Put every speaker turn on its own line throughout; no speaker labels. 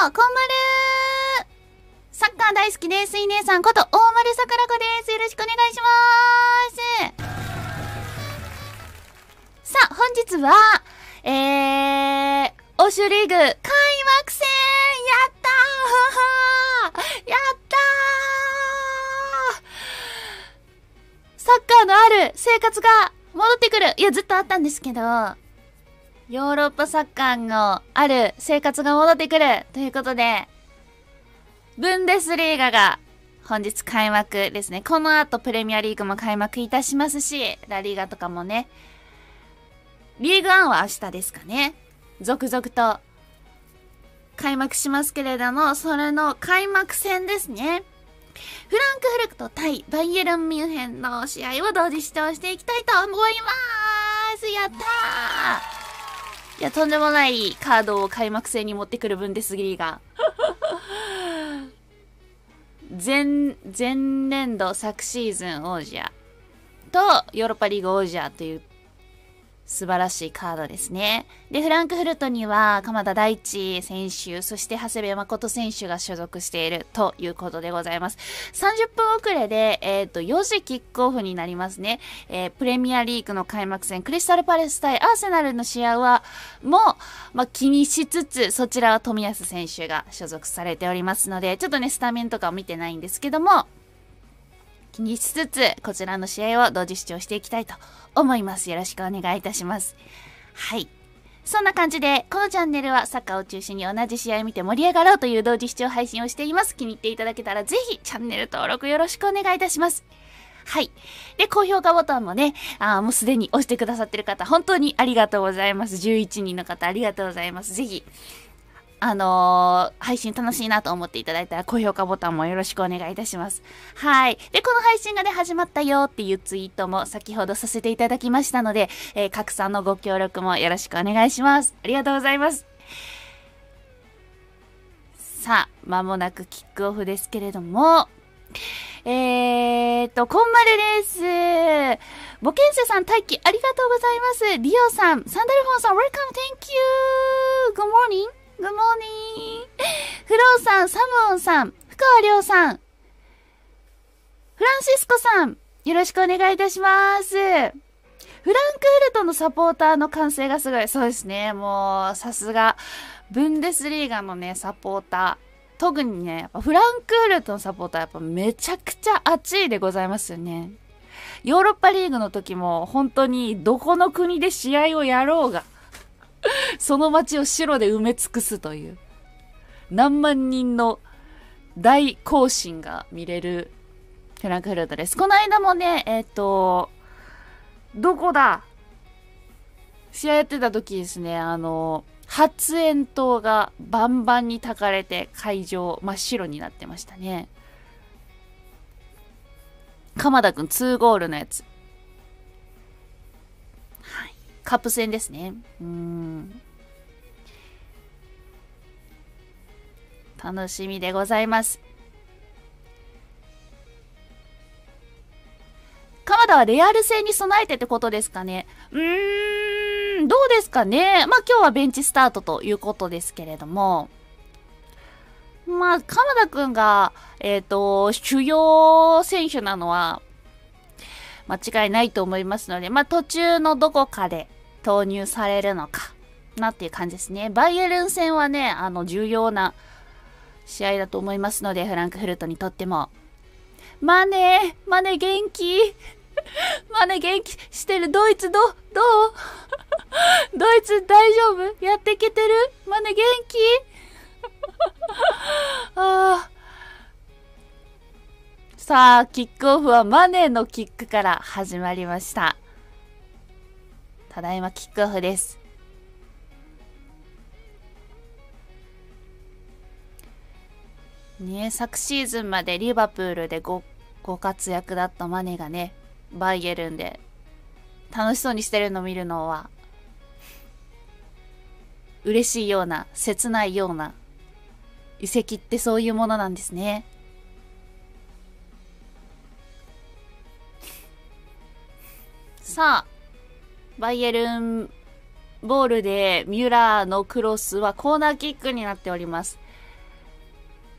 こんまるサッカー大好きです。い姉さんこと大丸さくらこです。よろしくお願いします。さあ、本日は、欧州リーグ開幕戦やったーやったーサッカーのある生活が戻ってくる。いや、ずっとあったんですけど、ヨーロッパサッカーのある生活が戻ってくるということで、ブンデスリーガが本日開幕ですね。この後プレミアリーグも開幕いたしますし、ラリーガとかもね、リーグワンは明日ですかね。続々と開幕しますけれども、それの開幕戦ですね。フランクフルト対バイエルンミュンヘンの試合を同時視聴していきたいと思います。やったー。いや、とんでもないカードを開幕戦に持ってくるブンデスリーガ。前年度昨シーズン王者とヨーロッパリーグ王者という素晴らしいカードですね。で、フランクフルトには鎌田大地選手、そして長谷部誠選手が所属しているということでございます。30分遅れで、4時キックオフになりますね。プレミアリーグの開幕戦、クリスタルパレス対アーセナルの試合は、気にしつつ、そちらは冨安選手が所属されておりますので、ちょっとね、スタメンとかを見てないんですけども、気にしつつ、こちらの試合を同時視聴していきたいと思います。よろしくお願いいたします。はい。そんな感じで、このチャンネルはサッカーを中心に同じ試合を見て盛り上がろうという同時視聴配信をしています。気に入っていただけたらぜひチャンネル登録よろしくお願いいたします。はい。で、高評価ボタンもね、もうすでに押してくださってる方、本当にありがとうございます。11人の方ありがとうございます。ぜひ、配信楽しいなと思っていただいたら高評価ボタンもよろしくお願いいたします。はい。で、この配信がね、始まったよっていうツイートも先ほどさせていただきましたので、拡散のご協力もよろしくお願いします。ありがとうございます。さあ、間もなくキックオフですけれども、こんまるです。ボケンセさん、待機ありがとうございます。リオさん、サンダルフォンさん、Welcome, thank you! Good morning!Good morning! フローさん、サムオンさん、深川亮さん、フランシスコさん、よろしくお願いいたします。フランクフルトのサポーターの歓声がすごい。そうですね。もう、さすが、ブンデスリーガのね、サポーター。特にね、やっぱフランクフルトのサポーターやっぱめちゃくちゃ熱いでございますよね。ヨーロッパリーグの時も本当にどこの国で試合をやろうが、その街を白で埋め尽くすという何万人の大行進が見れるフランクフルトです。この間もね、どこだ試合やってた時ですね、発煙筒がバンバンに焚かれて会場真っ白になってましたね。鎌田くん2ゴールのやつ。はい。カップ戦ですね。楽しみでございます。鎌田はレアル戦に備えてってことですかね。どうですかね。今日はベンチスタートということですけれども。鎌田くんが、主要選手なのは、間違いないと思いますので、途中のどこかで投入されるのかなっていう感じですね。バイエルン戦はね、重要な試合だと思いますので、フランクフルトにとっても。マネ元気マネ元気してる。ドイツどうドイツ大丈夫やっていけてるマネ元気さあ、キックオフはマネのキックから始まりました。ただいまキックオフです。ね、昨シーズンまでリバプールでご活躍だったマネがね、バイエルンで楽しそうにしてるのを見るのは嬉しいような切ないような、移籍ってそういうものなんですね。さあ、バイエルンボールでミュラーのクロスはコーナーキックになっております。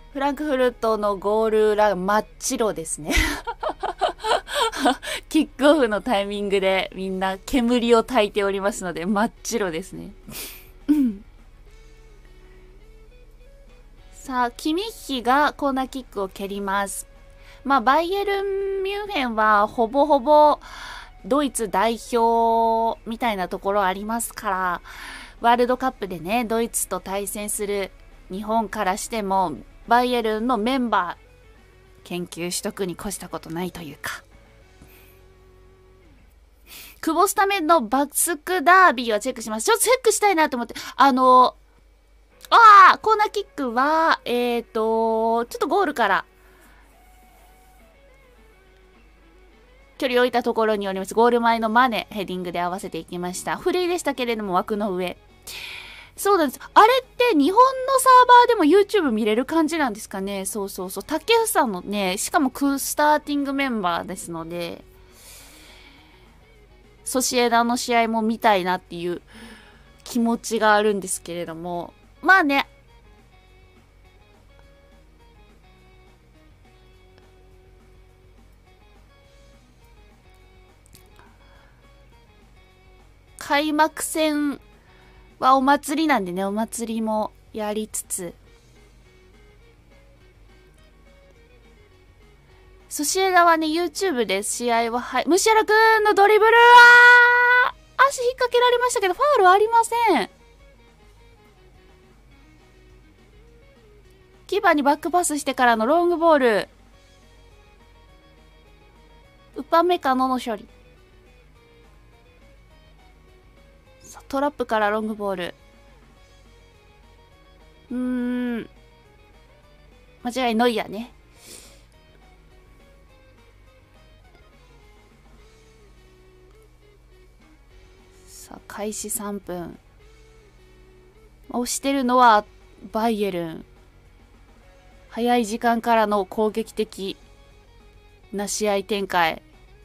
フランクフルトのゴール裏真っ白ですね。キックオフのタイミングでみんな煙を焚いておりますので真っ白ですね。さあ、キミッヒがコーナーキックを蹴ります。まあ、バイエルン・ミュンヘンはほぼほぼドイツ代表みたいなところありますから、ワールドカップでね、ドイツと対戦する日本からしても、バイエルンのメンバー、研究しとくに越したことないというか。クボスタメのバスクダービーはチェックします。ちょっとチェックしたいなと思って、コーナーキックは、ちょっとゴールから、距離を置いたところにおります。ゴール前のマネ、ヘディングで合わせていきました。フリーでしたけれども枠の上。そうなんです。あれって日本のサーバーでも YouTube 見れる感じなんですかね。そうそうそう。竹内さんのね、しかもスターティングメンバーですので、ソシエダの試合も見たいなっていう気持ちがあるんですけれども、まあね、開幕戦はお祭りなんでね、お祭りもやりつつ、ソシエダはね、YouTube で試合は、ムシアラくんのドリブルは、足引っ掛けられましたけど、ファウルはありません。キーパーにバックパスしてからのロングボール。ウパメカノの処理。トラップからロングボール。間違いノイヤーね。さあ、開始3分。押してるのはバイエルン。早い時間からの攻撃的な試合展開。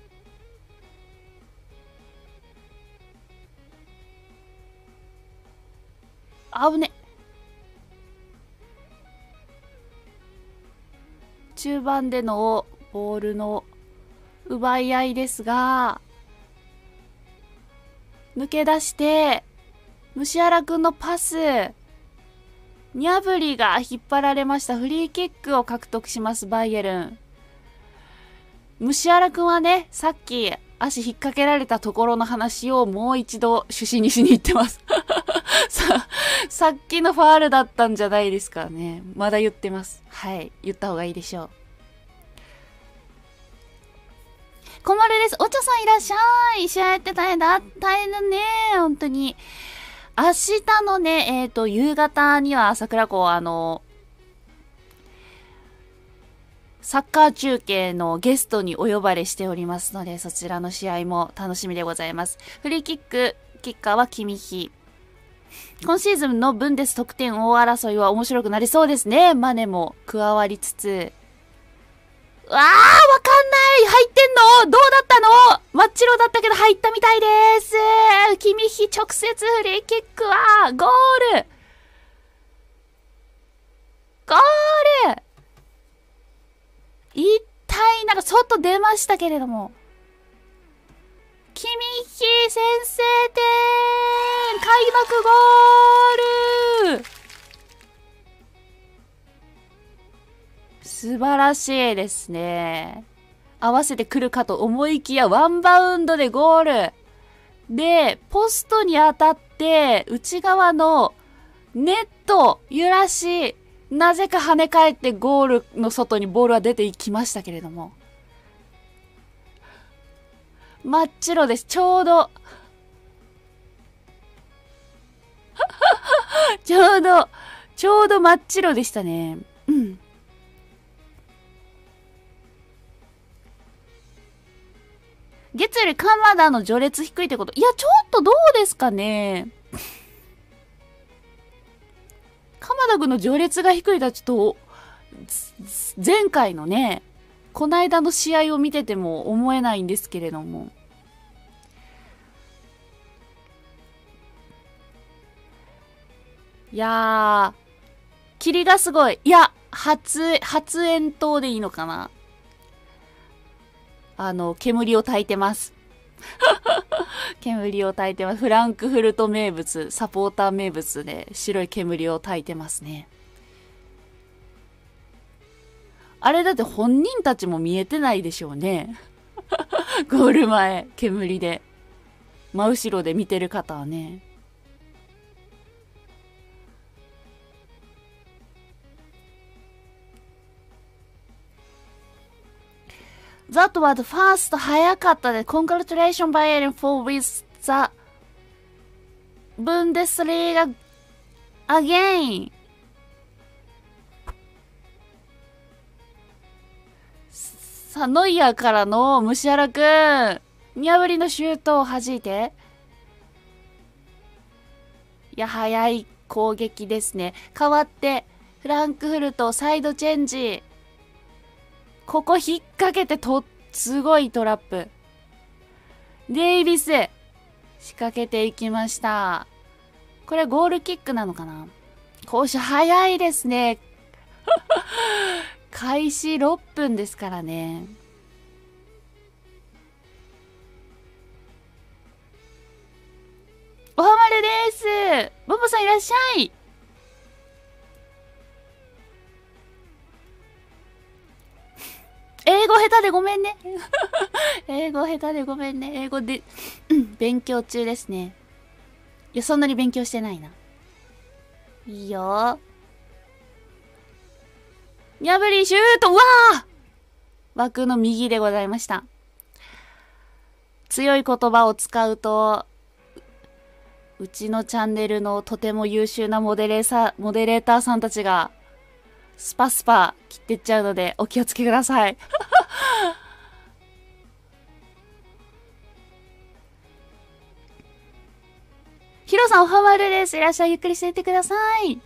危ね。中盤でのボールの奪い合いですが、抜け出して、ムシアラくんのパス、ニャブリが引っ張られました。フリーキックを獲得します、バイエルン。ムシアラくんはね、さっき足引っ掛けられたところの話をもう一度主審にしに行ってます。さっきのファールだったんじゃないですかね。まだ言ってます。はい。言った方がいいでしょう。小丸です。お茶さんいらっしゃい。試合やって大変だね。本当に。明日のね、夕方には桜子サッカー中継のゲストにお呼ばれしておりますので、そちらの試合も楽しみでございます。フリーキック、キッカーはキミヒ。今シーズンのブンデス得点王争いは面白くなりそうですね。マネも加わりつつ。わかんない。入ってんの？どうだったの？真っ白だったけど入ったみたいです。キミヒ直接フリーキックはゴール。ゴール。一体なんか外出ましたけれども。キミヒ先制点。開幕ゴール。素晴らしいですね。合わせてくるかと思いきやワンバウンドでゴール。で、ポストに当たって内側のネット揺らし、なぜか跳ね返ってゴールの外にボールは出ていきましたけれども。真っ白です。ちょうどちょうど真っ白でしたね。うん。月より鎌田の序列低いってこと。いや、ちょっとどうですかね。鎌田君の序列が低いとはちょっと、前回のね、こないだの試合を見てても思えないんですけれども。いやー、霧がすごい。いや、 発煙筒でいいのかな。煙を焚いてます。煙を焚いてます。フランクフルト名物、サポーター名物で白い煙を焚いてますね。あれだって本人たちも見えてないでしょうね。ゴール前、煙で。真後ろで見てる方はね。That was fast 早かったで。Congratulations Bayern for with the Bundesliga again. さあ、ノイアーからのムシアラくん。見破りのシュートを弾いて。いや、早い攻撃ですね。代わって、フランクフルトサイドチェンジ。ここ引っ掛けてすごいトラップ。デイビス。仕掛けていきました。これゴールキックなのかな。攻守早いですね。開始6分ですからね。おはまるです。ボボさんいらっしゃい。英語下手でごめんね。英語下手でごめんね。英語で、勉強中ですね。いや、そんなに勉強してないな。いいよ。にゃぶりシュート、うわー枠の右でございました。強い言葉を使うと、うちのチャンネルのとても優秀なモデレーターさんたちが、スパスパ切ってっちゃうので、お気をつけください。ヒロさんおはまるです。いらっしゃい、ゆっくりしていってください。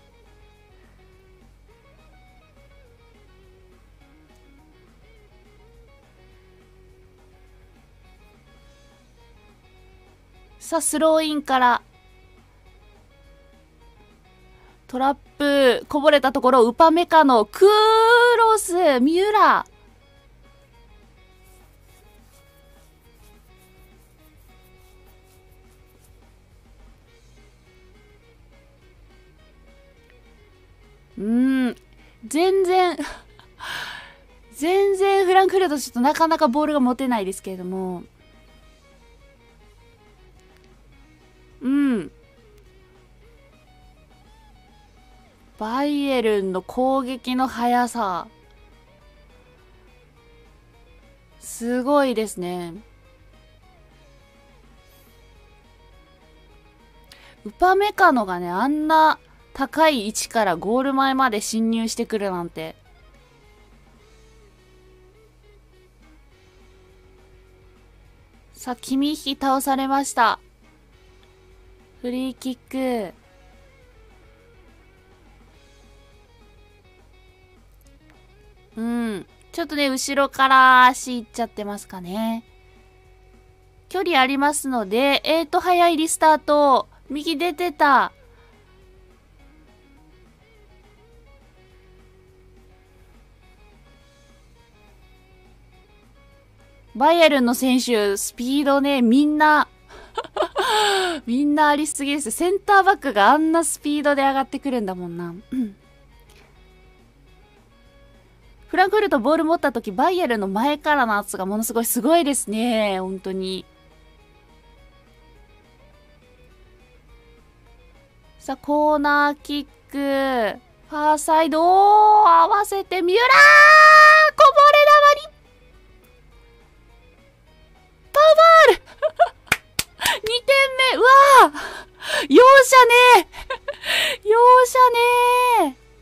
さあ、スローインから、トラップ、こぼれたところ、ウパメカのクーロス、三浦。全然フランクフルトちょっとなかなかボールが持てないですけれども。バイエルンの攻撃の速さ。すごいですね。ウパメカノがね、あんな高い位置からゴール前まで侵入してくるなんて。さあ、キミヒ倒されました。フリーキック。ちょっとね、後ろから足いっちゃってますかね。距離ありますので、早いリスタート。右出てた。バイエルンの選手、スピードね、みんなありすぎです。センターバックがあんなスピードで上がってくるんだもんな。フランクフルトボール持った時、バイエルンの前からの圧がものすごいですね。本当に。さあ、コーナーキック。ファーサイドを合わせて、三浦こぼれ球にパワール2点目うわー容赦ねえ容赦ねえ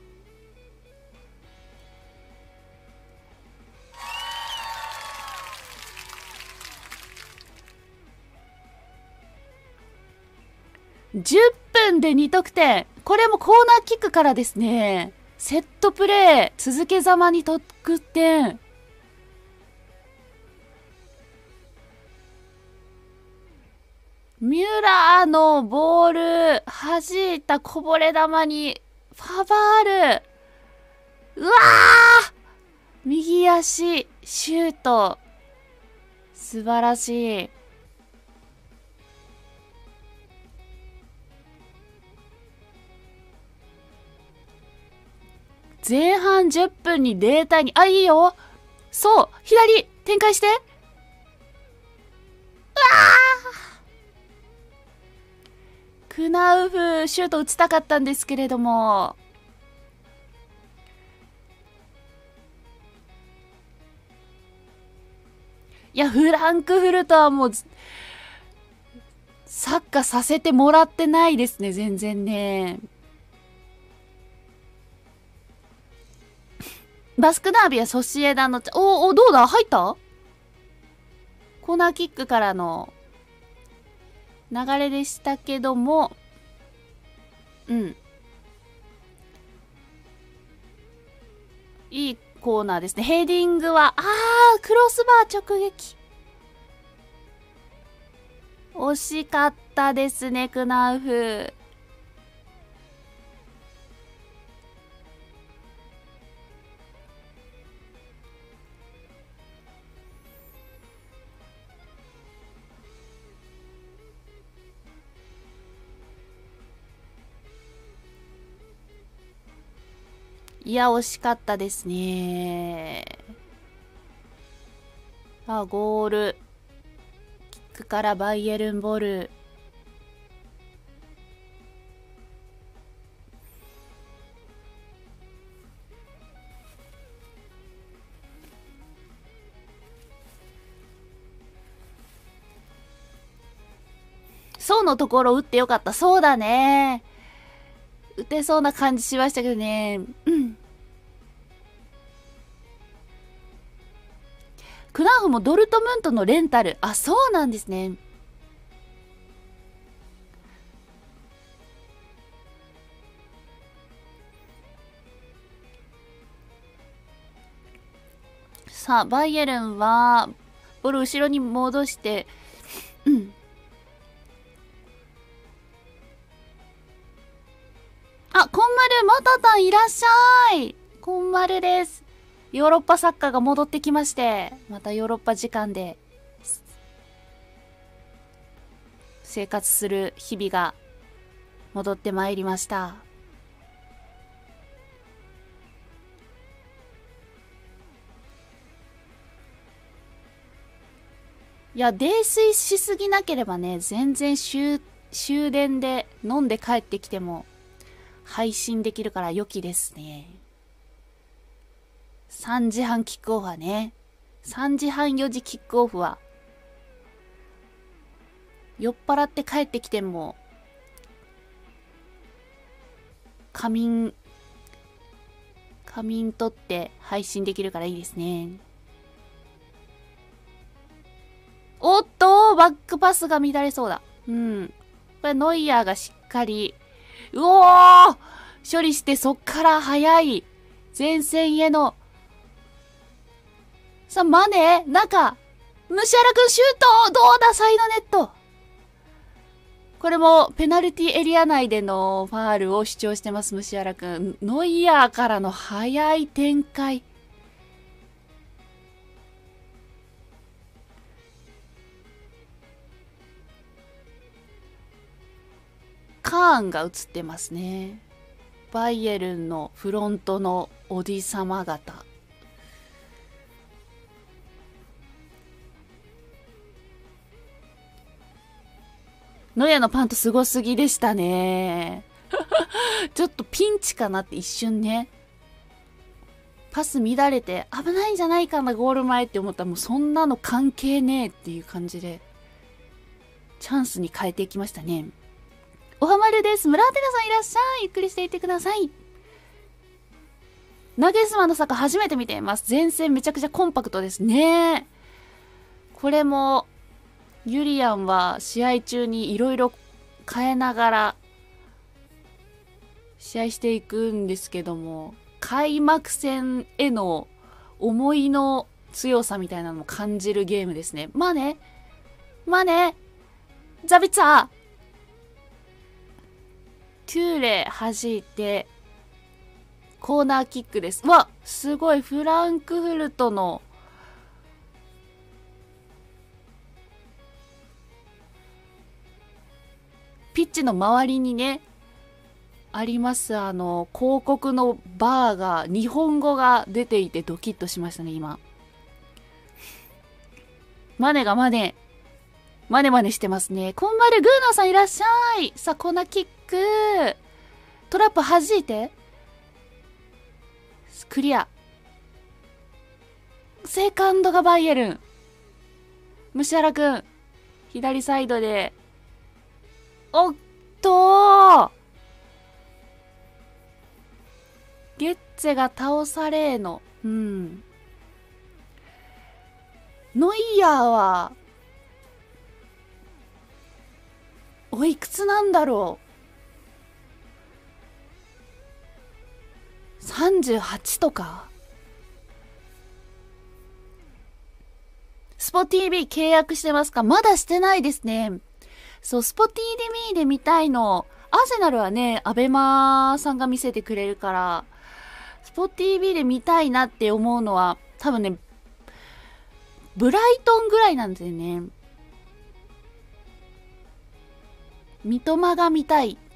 10分で2得点。これもコーナーキックからですね。セットプレー、続けざまに得点。ミュラーのボール、弾いたこぼれ球に、ファバール。 うわー、右足、シュート。素晴らしい。前半10分に0対2。あ、いいよ。そう。左、展開して。うわー、クナウフ、シュート打ちたかったんですけれども。いや、フランクフルトはもう、サッカーさせてもらってないですね、全然ね。バスクダービーはソシエダの、どうだ入った？コーナーキックからの流れでしたけども、うん。いいコーナーですね。ヘディングは、クロスバー直撃。惜しかったですね、クナウフ。いや、惜しかったですね。ゴール。キックからバイエルンボル。そうのところ打ってよかった。そうだね。打てそうな感じしましたけどね。うん。クナウフもドルトムントのレンタル。あ、そうなんですね。さあ、バイエルンは、ボール後ろに戻して、うん。あ、コンマル、マタタンいらっしゃい。コンマルです。ヨーロッパサッカーが戻ってきまして、またヨーロッパ時間で、生活する日々が戻ってまいりました。いや、泥酔しすぎなければね、全然終電で飲んで帰ってきても配信できるから良きですね。3時半キックオフはね、3時半4時キックオフは、酔っ払って帰ってきても、仮眠取って配信できるからいいですね。おっと、バックパスが乱れそうだ。うん。これノイヤーがしっかり、うおー処理してそっから速い前線への、さあ、マネ中ムシアラ君シュートどうだサイドネットこれもペナルティエリア内でのファールを主張してます、ムシアラ君。ノイヤーからの速い展開。カーンが映ってますね。バイエルンのフロントのおじさま方。ノイアのパントすごすぎでしたね。ちょっとピンチかなって一瞬ね。パス乱れて危ないんじゃないかなゴール前って思ったらもうそんなの関係ねえっていう感じでチャンスに変えていきましたね。おはまるです。村寺さんいらっしゃい。ゆっくりしていってください。ナゲスマの坂初めて見ています。前線めちゃくちゃコンパクトですね。これもユリアンは試合中にいろいろ変えながら試合していくんですけども、開幕戦への思いの強さみたいなのも感じるゲームですね。まあね、ザビッツァートゥーレ弾いて、 コーナーキックです。うわ、すごい、フランクフルトの、ピッチの周りにね、あります、広告のバーが、日本語が出ていてドキッとしましたね、今。マネしてますね。こんまるグーナーさんいらっしゃい。さあ、コーナーキック。トラップ弾いて。クリア。セカンドがバイエルン。虫原くん。左サイドで。おっとー。ゲッツェが倒されーの。うん。ノイヤーは、おいくつなんだろう。38とか。スポ TV 契約してますか？まだしてないですね。そう、スポ TV で見たいの。アーセナルはね、アベマさんが見せてくれるから、スポ TV で見たいなって思うのは、多分ね、ブライトンぐらいなんですよね。三笘が見たい。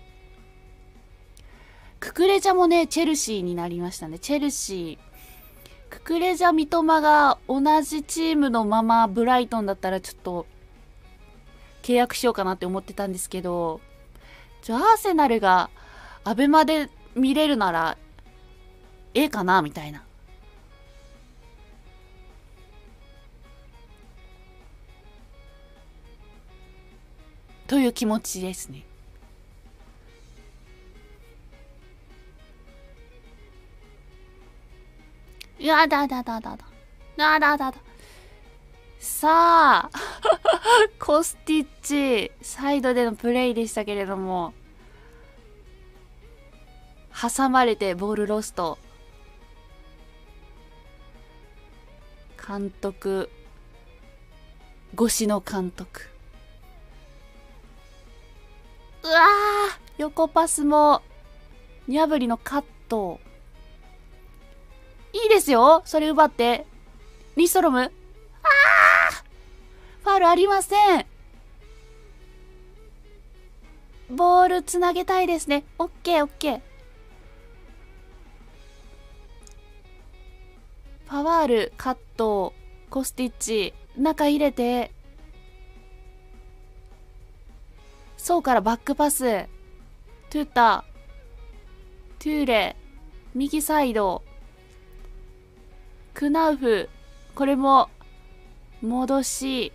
ククレジャもね、チェルシーになりましたね。チェルシー。ククレジャ、三笘が同じチームのままブライトンだったらちょっと契約しようかなって思ってたんですけど、アーセナルがアベマで見れるならええかなみたいな。という気持ちですね。やだだだだだ。だだだだ。さあ、コスティッチ、サイドでのプレイでしたけれども、挟まれてボールロスト。監督、越しの監督。うわー、横パスも、ニャブリのカット。いいですよ、それ奪って。リストロム。あー、ファウルありません。ボールつなげたいですね。オッケーオッケー。パワール、カット、コスティッチ、中入れて、そうからバックパス、トゥータ、トゥーレ、右サイド、クナウフ、これも、戻し、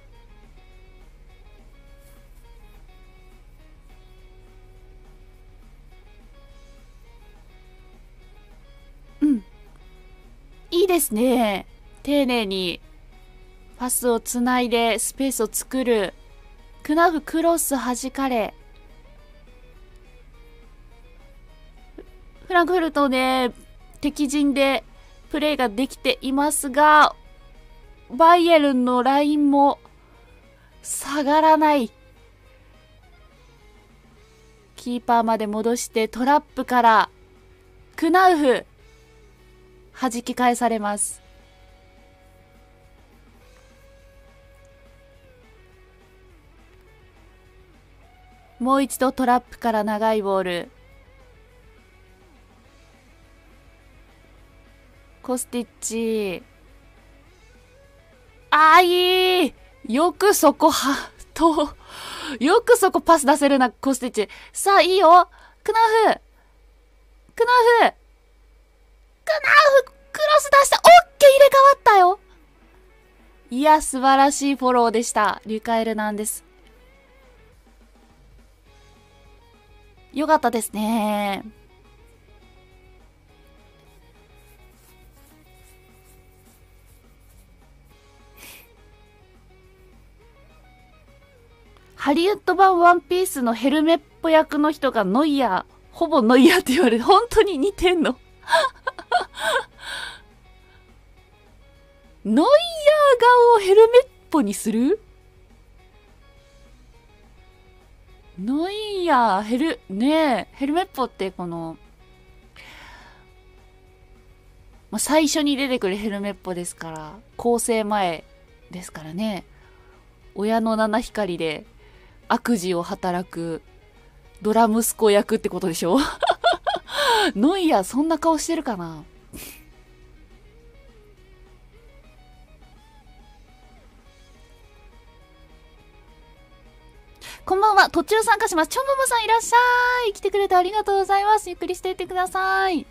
うん。いいですね。丁寧に、パスをつないで、スペースを作る。クナウフクロス弾かれ。フランクフルトね、敵陣でプレーができていますが、バイエルンのラインも下がらない。キーパーまで戻してトラップからクナウフ弾き返されます。もう一度トラップから長いボール。コスティッチ。あー、いい。よくそこよくそこパス出せるな、コスティッチ。さあ、いいよ。クナウフ、クロス出した。オッケー、入れ替わったよ。いや、素晴らしいフォローでした。リュカエルなんです。よかったですね。ハリウッド版ワンピースのヘルメット役の人がノイヤー、ほぼノイヤーって言われて、本当に似てんのノイヤー顔をヘルメットにする？ノイヤー、ヘルメットってこの、 まあ、最初に出てくるヘルメッポですから、構成前ですからね。親の七光で悪事を働くドラ息子役ってことでしょノイアーそんな顔してるかな。こんばんは。途中参加します。チョモモさんいらっしゃい。来てくれてありがとうございます。ゆっくりしていってください。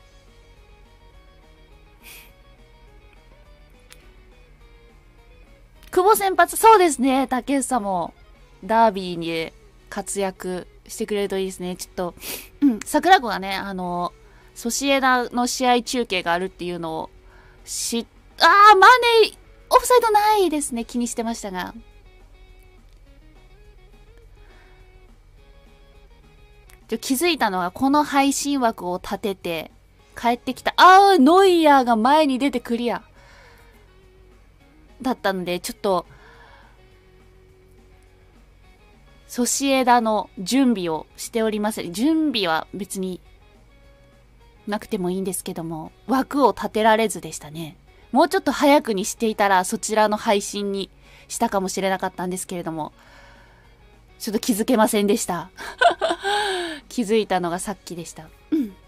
久保先発、そうですね。竹内もダービーに活躍してくれるといいですね。ちょっと、桜子がね、ソシエダの試合中継があるっていうのをマネー、オフサイドないですね。気にしてましたが。気づいたのは、この配信枠を立てて、帰ってきた。ノイヤーが前に出てクリア。だったので、ちょっと、ソシエダの準備をしております。準備は別になくてもいいんですけども、枠を立てられずでしたね。もうちょっと早くにしていたら、そちらの配信にしたかもしれなかったんですけれども、ちょっと気づけませんでした。気づいたのがさっきでした。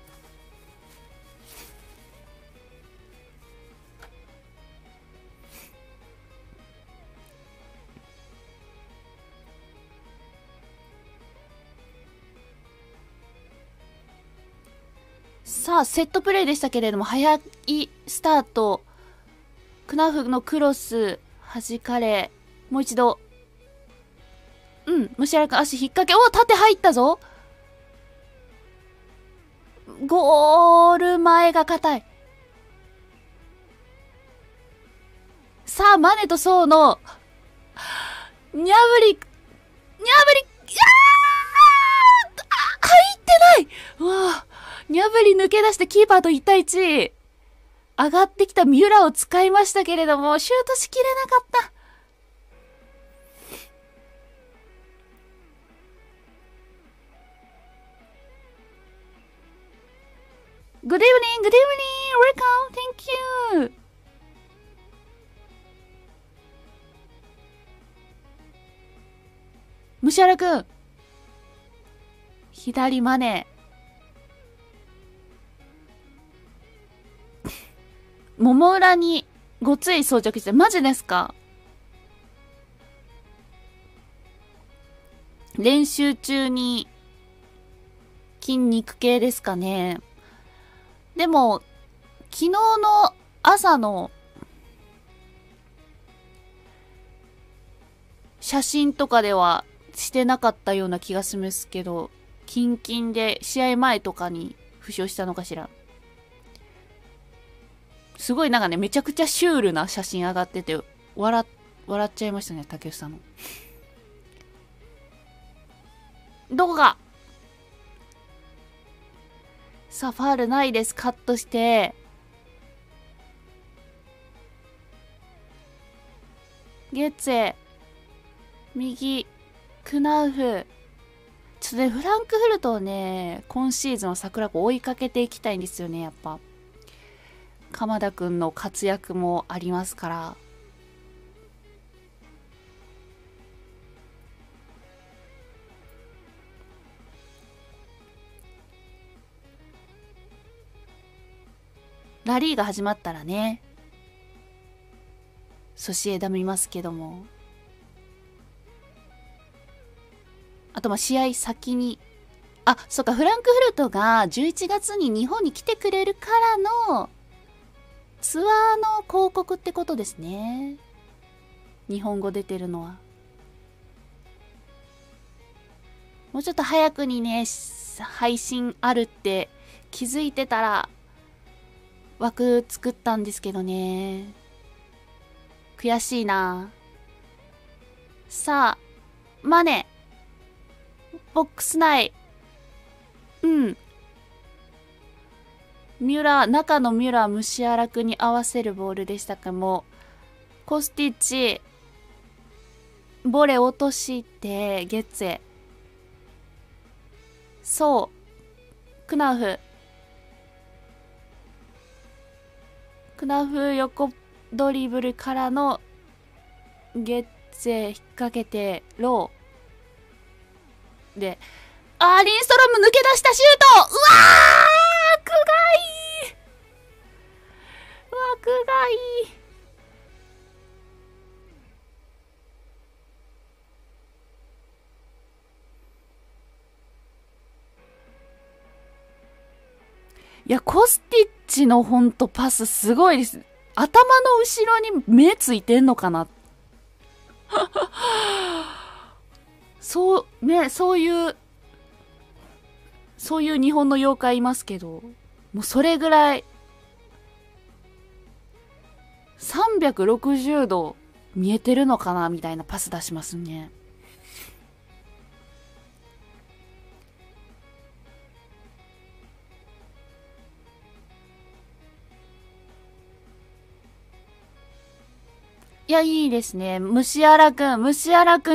さあ、セットプレイでしたけれども、早いスタート。クナフのクロス、弾かれ、もう一度。ムシアラ君足引っ掛け、縦入ったぞ。ゴール前が硬い。さあ、マネとソウの、にゃぶり、いやー、入ってない。にゃぶり抜け出してキーパーと1対1。上がってきたミュラを使いましたけれども、シュートしきれなかった。Good evening, good evening, welcome, thank you. ムシャラ君。左マネ。桃裏にごつい装着して、マジですか？練習中に筋肉系ですかね。でも、昨日の朝の写真とかではしてなかったような気がするんですけど、キンキンで試合前とかに負傷したのかしら。すごいなんかね、めちゃくちゃシュールな写真上がってて、笑っちゃいましたね、竹内さんの。どこかさあ、ファールないです。カットして。ゲッツェ。右。クナウフ。ちょっとね、フランクフルトをね、今シーズンは桜子追いかけていきたいんですよね、やっぱ。鎌田くんの活躍もありますから。ラリーが始まったらね、ソシエダ見ますけども。あと、試合先に、そっか、フランクフルトが11月に日本に来てくれるからの、ツアーの広告ってことですね。日本語出てるのは。もうちょっと早くにね、配信あるって気づいてたら、枠作ったんですけどね。悔しいな。さあ、マネ。ボックス内。ミュラー、中のミュラー、ムシアラクに合わせるボールでしたかも。コスティッチ。ボレ落として、ゲッツェ。そう。クナウフ。 クナフ横ドリブルからのゲッツェ引っ掛けてローで、リンストローム抜け出したシュート。うわー、枠がいい、枠がいい。いや、コスティッチのほんとパスすごいです。頭の後ろに目ついてんのかなそう、ね、そういう日本の妖怪いますけど、もうそれぐらい、360度見えてるのかなみたいなパス出しますね。いや、いいですね。ムシアラくん、シュートー、うわ、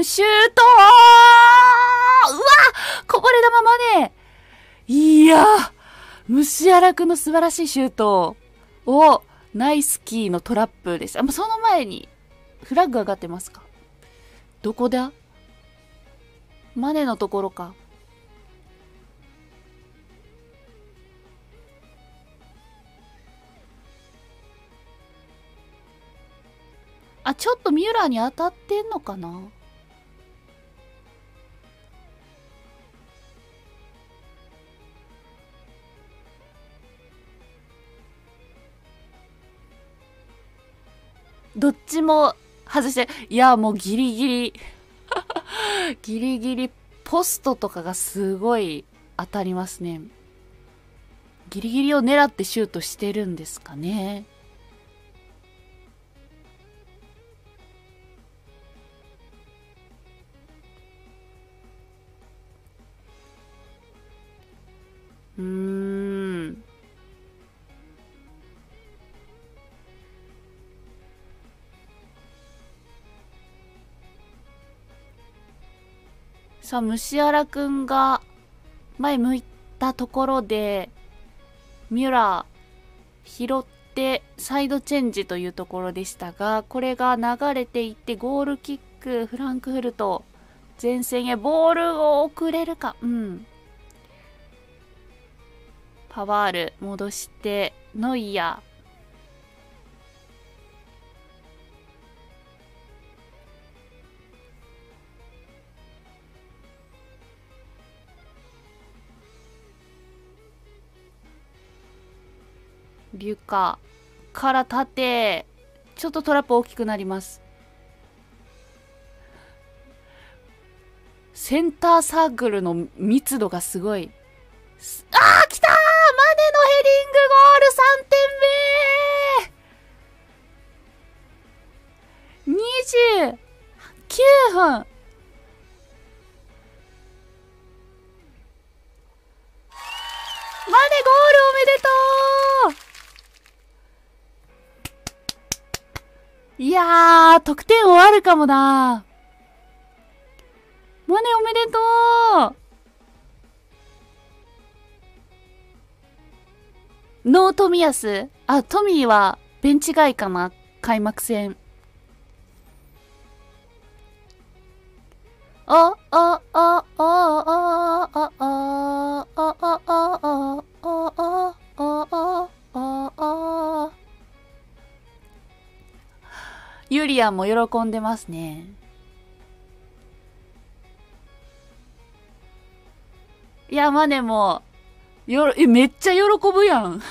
こぼれ球まで。いや、ムシアラくんの素晴らしいシュートを、ナイスキーのトラップです。その前に、フラッグ上がってますか？どこだ？マネのところか。ちょっとミュラーに当たってんのかな？どっちも外して、いや、もうギリギリ、ギリギリ、ポストとかがすごい当たりますね。ギリギリを狙ってシュートしてるんですかね。さあ、ムシアラくんが前向いたところで、ミュラー拾ってサイドチェンジというところでしたが、これが流れていってゴールキック、フランクフルト、前線へボールを送れるか。パワール、戻して、ノイヤー。リュカから縦、ちょっとトラップ大きくなります。センターサークルの密度がすごい。来たー、マネのヘディングゴール、3点目。29分。マネゴールおめでとう。いやー、得点終わるかもな。マネおめでとう。ノートミヤス。トミーはベンチ外かな、開幕戦。ユリアンも喜んでますね。いや、マネも、めっちゃ喜ぶやん。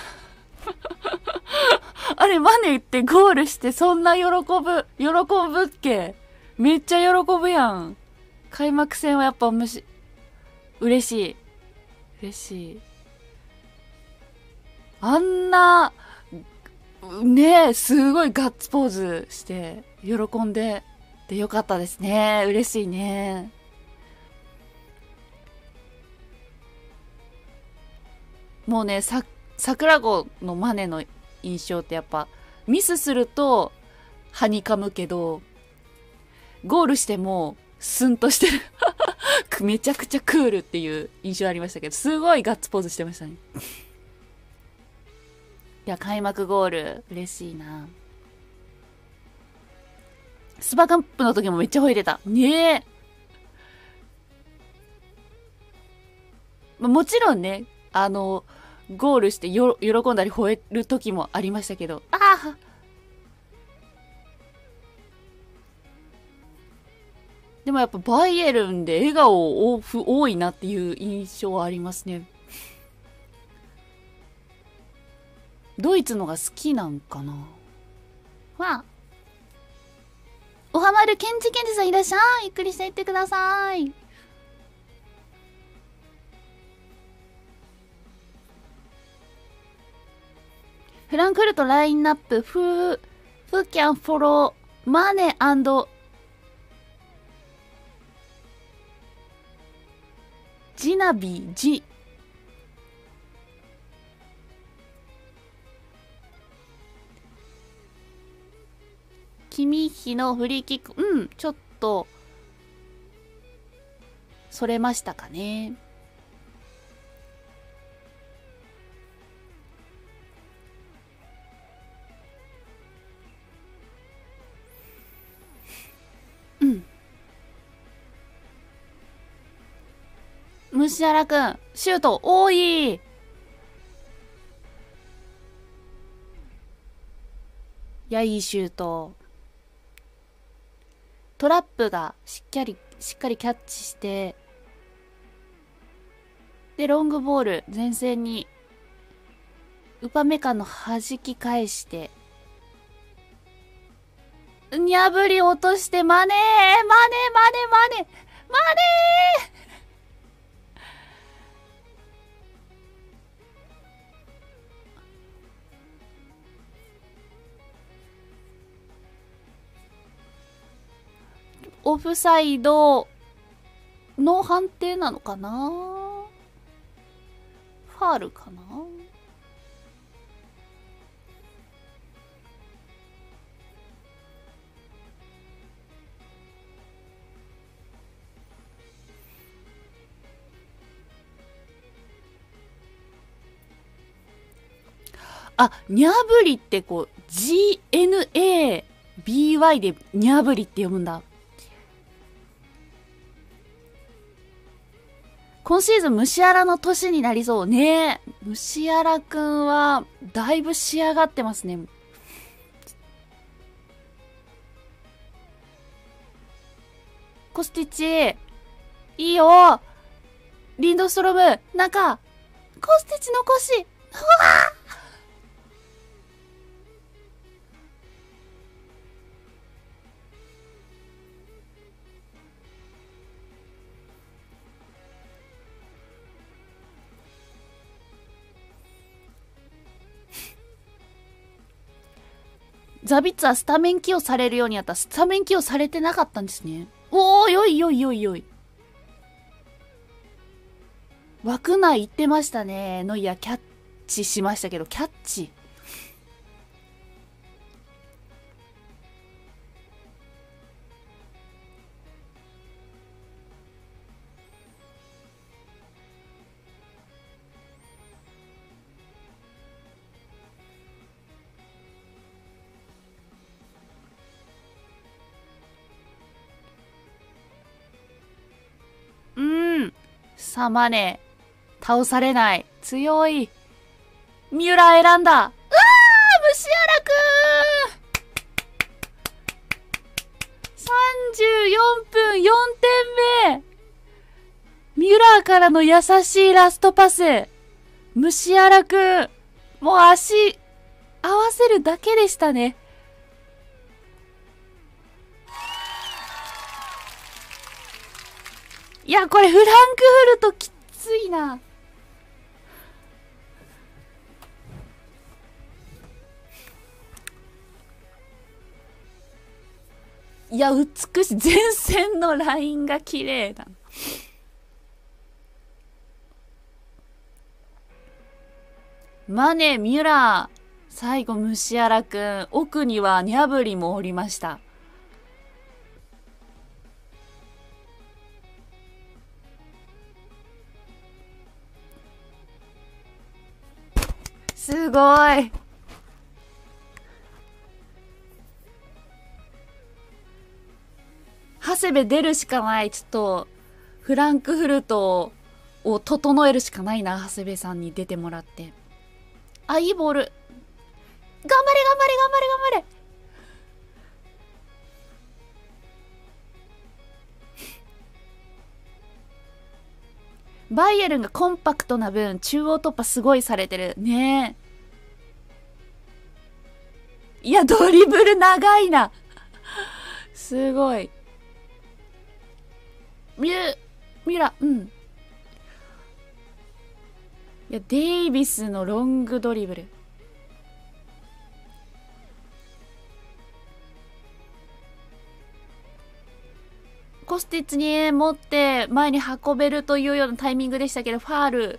あれ、マネってゴールしてそんな喜ぶっけ？めっちゃ喜ぶやん。開幕戦はやっぱ嬉しい。あんな、ねえ、すごいガッツポーズして、喜んで、よかったですね。嬉しいね。もうね、桜子のマネの印象ってやっぱ、ミスすると、はにかむけど、ゴールしても、スンとしてる。めちゃくちゃクールっていう印象ありましたけど、すごいガッツポーズしてましたね。 いや、開幕ゴール、嬉しいな。スパカップの時もめっちゃ吠えてた。ねえ。もちろんね、ゴールして喜んだり吠える時もありましたけど、ああでもやっぱバイエルンで笑顔多いなっていう印象はありますね。ドイツのが好きなんかな。わあ。おはまるケンジさんいらっしゃい。ゆっくりしていってください。フランクフルトラインナップ、フキャンフォロー、マネージナビー、キミヒのフリーキック、ちょっと、それましたかね。ムシアラくん、シュート多い。いや、いいシュート。トラップがしっかりキャッチして、で、ロングボール、前線に、ウパメカの弾き返して、にゃぶり落として、マネーオフサイドの判定なのかな。ファールかな。あ、にゃぶりってこう GNABY でにゃぶりって読むんだ。今シーズンムシアラの年になりそうね。ムシアラくんはだいぶ仕上がってますね。コスティッチいいよ。リンドストロム中コスティッチ残し、うわザビッツはスタメン起用されるようになった。スタメン起用されてなかったんですね。おー、よい。枠内行ってましたね。ノイアーキャッチしましたけど、キャッチ。さあ、マネー。倒されない。強い。ミュラー選んだ。うわームシアラくーん !34 分4点目。ミュラーからの優しいラストパス。ムシアラくん。もう足、合わせるだけでしたね。いや、これフランクフルトきついな。いや、美しい。前線のラインが綺麗だ。マネ、ミュラー。最後、ムシアラくん。奥にはニャブリもおりました。すごい。 長谷部出るしかない。ちょっと、フランクフルトを整えるしかないな、長谷部さんに出てもらって。あ、いいボール。頑張れ頑張れ頑張れ頑張れ。バイエルンがコンパクトな分、中央突破すごいされてる。ねえ。いや、ドリブル長いな。すごい。ミラ、うん。いや、デイビスのロングドリブル。コスティッツに持って前に運べるというようなタイミングでしたけど、ファール。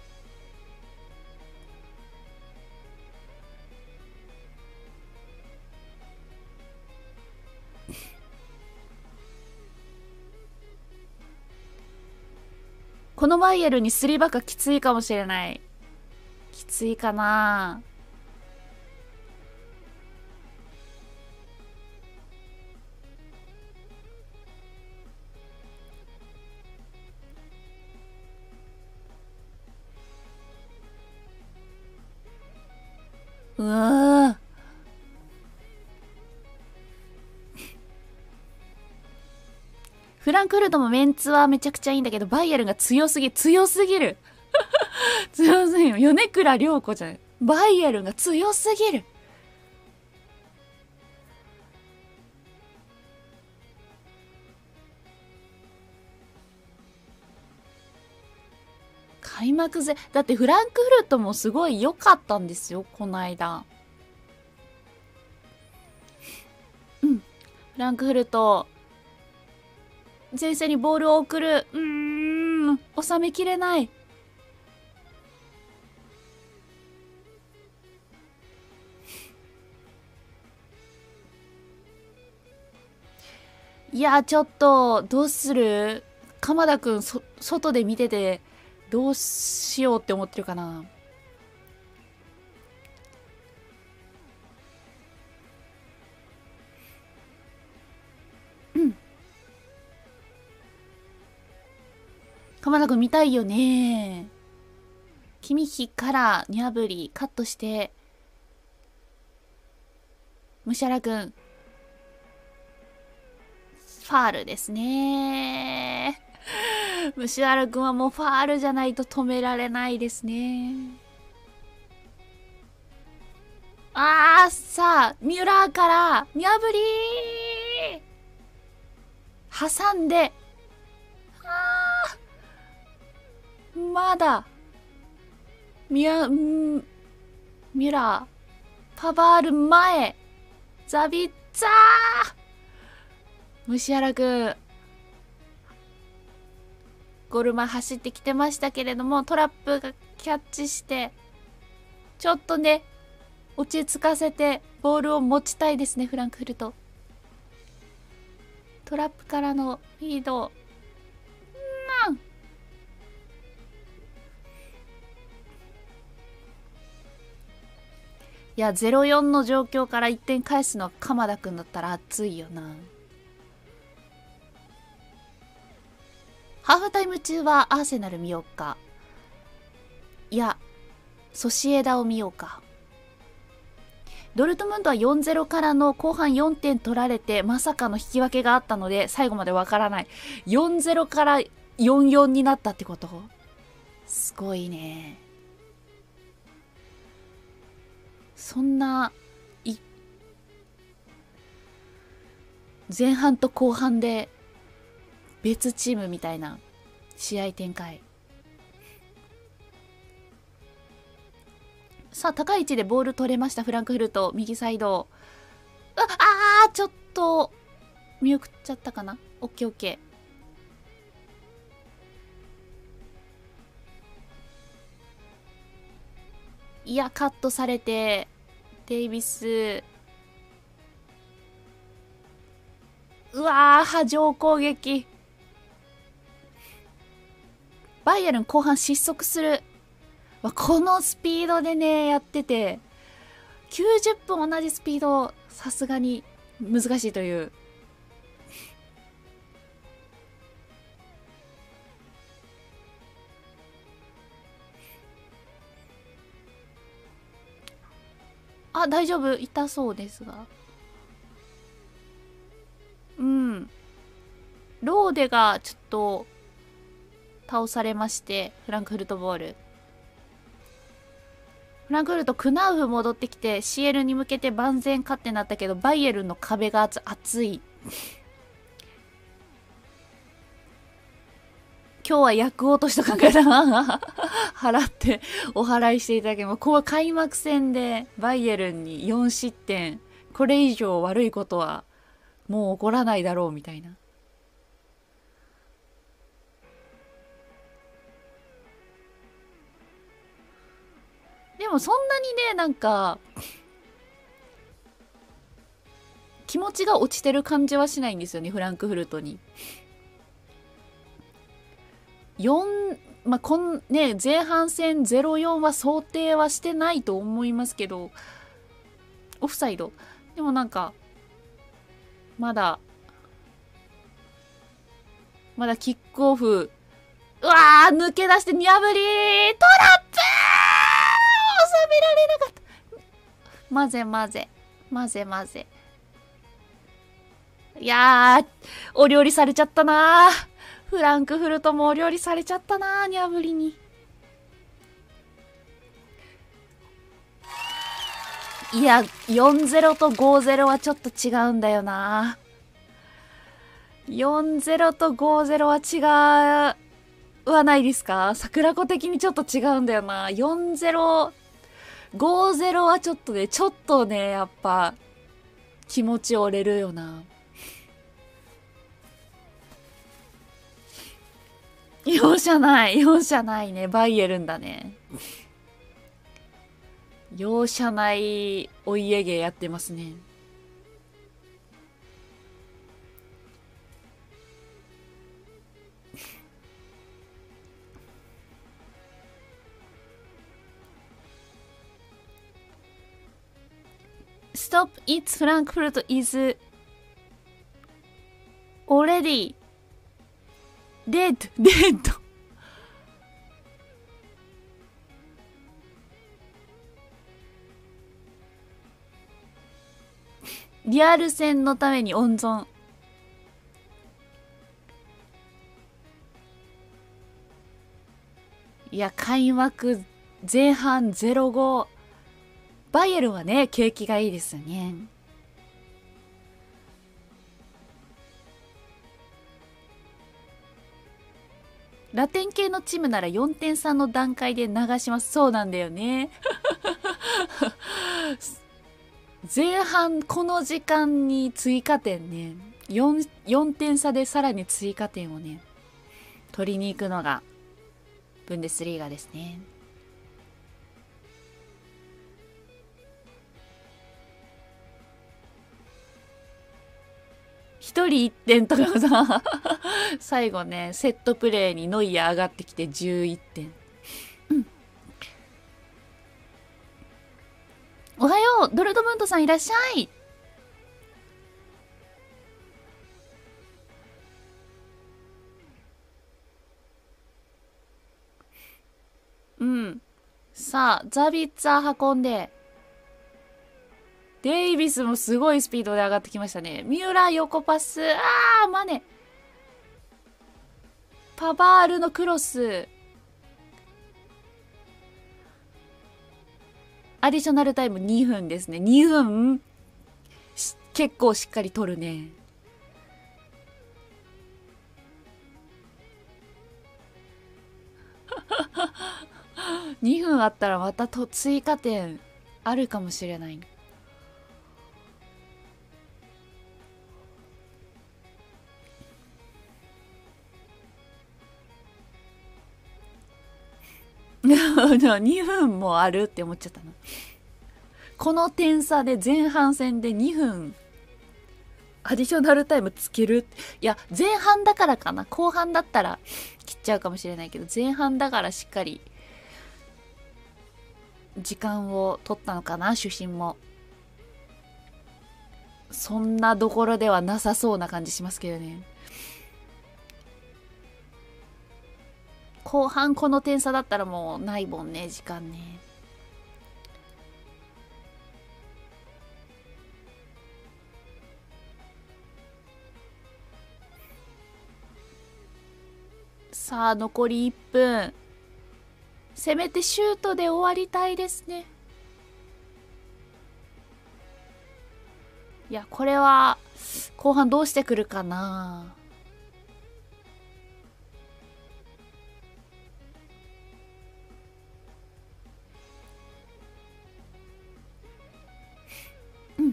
このバイエルに3バカきついかもしれない。きついかな。うわー。フランクフルトもメンツはめちゃくちゃいいんだけど、バイエルンが強すぎる。強すぎる。米倉涼子じゃない。バイエルンが強すぎる。開幕戦、だってフランクフルトもすごい良かったんですよ、この間。うん。フランクフルト、前線にボールを送る。収めきれない。いや、ちょっと、どうする？鎌田くん、外で見てて、どうしようって思ってるかな。鎌田くん見たいよね。キミヒからニャブリカットして、ムシャラくん、ファールですね。ムシャラくんはもうファールじゃないと止められないですね。さあ、ミュラーから、ニャブリー挟んで、まだ、ミュラー、パバール前、ザビッツァームシアラくん、ゴール前走ってきてましたけれども、トラップがキャッチして、ちょっとね、落ち着かせて、ボールを持ちたいですね、フランクフルト。トラップからのフィード。いや、0-4の状況から1点返すのは鎌田くんだったら熱いよな。ハーフタイム中はアーセナル見ようか。いや、ソシエダを見ようか。ドルトムントは 4-0 からの後半4点取られてまさかの引き分けがあったので最後までわからない。4-0 から 4-4 になったってこと？すごいね。そんな、前半と後半で別チームみたいな試合展開。さあ、高い位置でボール取れました、フランクフルト。右サイド。ちょっと、見送っちゃったかな。オッケーオッケー。いや、カットされて、デイビス。波状攻撃。バイエルン後半失速する。このスピードでね、やってて、90分同じスピード、さすがに難しいという。 あ、大丈夫。痛そうですが。うん。ローデがちょっと倒されまして、フランクフルトボール。フランクフルト、クナウフ戻ってきて、CL に向けて万全かってなったけど、バイエルンの壁が厚い。今日は役落としと考えたな。払ってお払いしていただけど、こう開幕戦でバイエルンに4失点。これ以上悪いことはもう起こらないだろうみたいな。でもそんなにね、なんか、気持ちが落ちてる感じはしないんですよね、フランクフルトに。4、まあ、前半戦0-4は想定はしてないと思いますけど、オフサイド。でもなんか、まだキックオフ。うわー、抜け出して見破りトラップー収められなかった。混ぜ。いやー、お料理されちゃったなー。フランクフルトもお料理されちゃったなー、にゃぶりに。いや、4-0と5-0はちょっと違うんだよな。4-0と5-0は違うはないですか？桜子的にちょっと違うんだよな。4-0、5-0はちょっとね、やっぱ、気持ち折れるよな。容赦ないね。バイエルンだね。容赦ないお家芸やってますね。Stop It's Frankfurt is already dead. リアル戦のために温存。いや、開幕前半0-5。バイエルンはね、景気がいいですよね。ラテン系のチームなら4点差の段階で流します。そうなんだよね。前半この時間に追加点ね、4点差でさらに追加点をね、取りに行くのがブンデスリーガですね。一人1点とかさ、最後ね、セットプレーにノイアー上がってきて11点。うん。おはよう、ドルトムントさんいらっしゃい。うん。さあ、ザビッツァー運んで。デイビスもすごいスピードで上がってきましたね。三浦横パス。マネ。パバールのクロス。アディショナルタイム2分ですね。2分結構しっかり取るね。2分あったらまた追加点あるかもしれない。2分もあるって思っちゃったな。この点差で前半戦で2分アディショナルタイムつける。いや、前半だからかな。後半だったら切っちゃうかもしれないけど、前半だからしっかり時間を取ったのかな、主審も。そんなどころではなさそうな感じしますけどね。後半この点差だったらもうないもんね、時間ね。 さあ、残り1分。せめてシュートで終わりたいですね。いや、これは、後半どうしてくるかな。うん。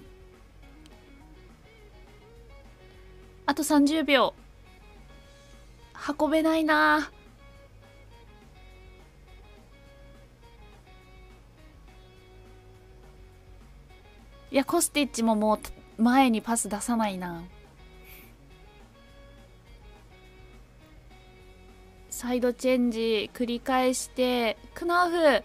あと30秒。運べないな。いや、コスティッチももう前にパス出さないな。サイドチェンジ繰り返して、クナウフ。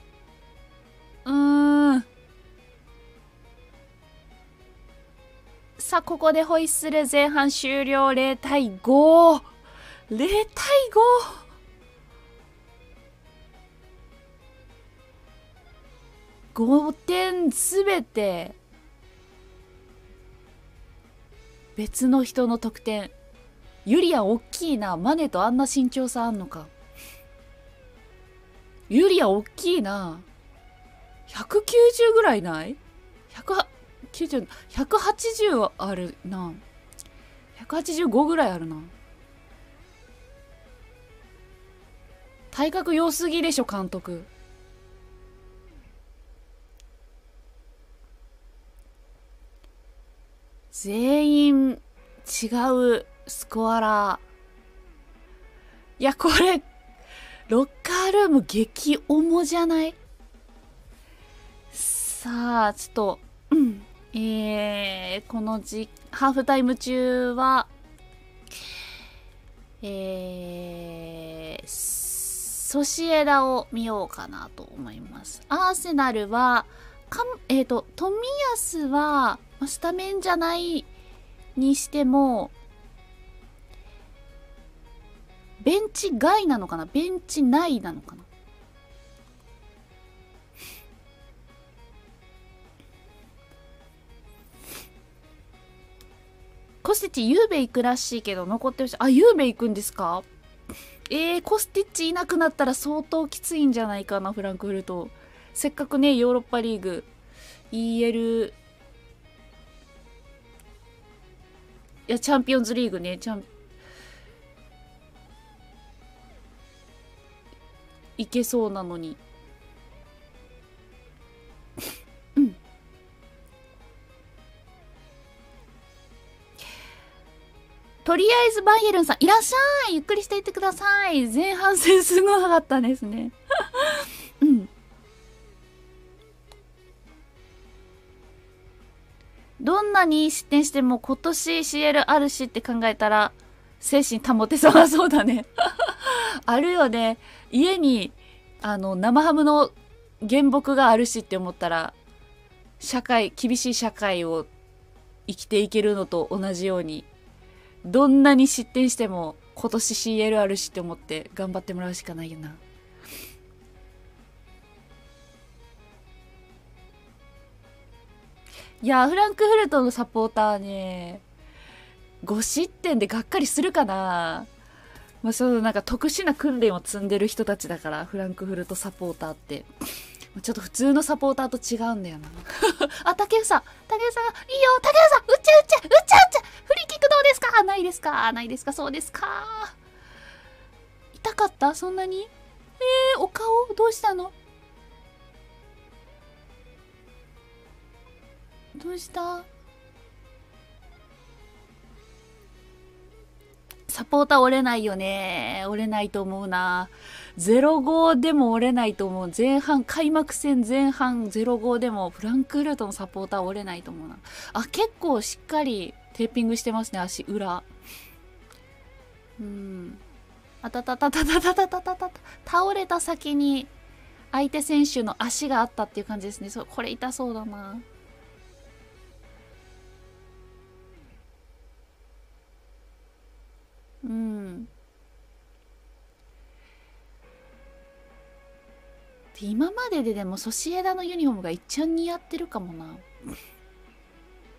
さあ、ここでホイッスル。前半終了。0対5。0対 5。5点すべて別の人の得点。ユリア大きいな。マネとあんな身長差あんのか。ユリア大きいな。190ぐらいない？ 190、180あるな。185ぐらいあるな。体格良すぎでしょ、監督。全員違うスコアラー。いや、これ、ロッカールーム激重じゃない？さあ、ちょっと、このハーフタイム中は、ソシエダを見ようかなと思います。アーセナルは、冨安は、スタメンじゃないにしても、ベンチ外なのかな？ベンチ内なのかな？コスティッチ、ゆうべ行くらしいけど残ってるし、あ、ゆうべ行くんですか？コスティッチいなくなったら相当きついんじゃないかな、フランクフルト。せっかくね、ヨーロッパリーグ、EL、いや、チャンピオンズリーグね、いけそうなのに。うん。とりあえずバイエルンさん、いらっしゃい。ゆっくりしていってください。前半戦すごかったですね。うん。どんなに失点しても今年 CL あるしって考えたら、精神保てそうなそうだね。あるよね。家に、生ハムの原木があるしって思ったら、厳しい社会を生きていけるのと同じように、どんなに失点しても今年 CL あるしって思って頑張ってもらうしかないよな。いや、フランクフルトのサポーターね、5失点でがっかりするかな。まあ、なんか特殊な訓練を積んでる人たちだから、フランクフルトサポーターって。ちょっと普通のサポーターと違うんだよな。あ、竹内さんが、いいよ、竹内さん、打っちゃフリーキックどうですか？ないですか、そうですか。痛かった？そんなに？お顔どうしたの？どうした？サポーター折れないよね。折れないと思うな。0-5でも折れないと思う。開幕戦前半0-5でもフランクフルトのサポーター折れないと思うな。あ、結構しっかりテーピングしてますね、足裏。あたたたたたたたたたた。倒れた先に相手選手の足があったっていう感じですね。これ痛そうだな。今まででもソシエダのユニフォームが一番似合ってるかもな。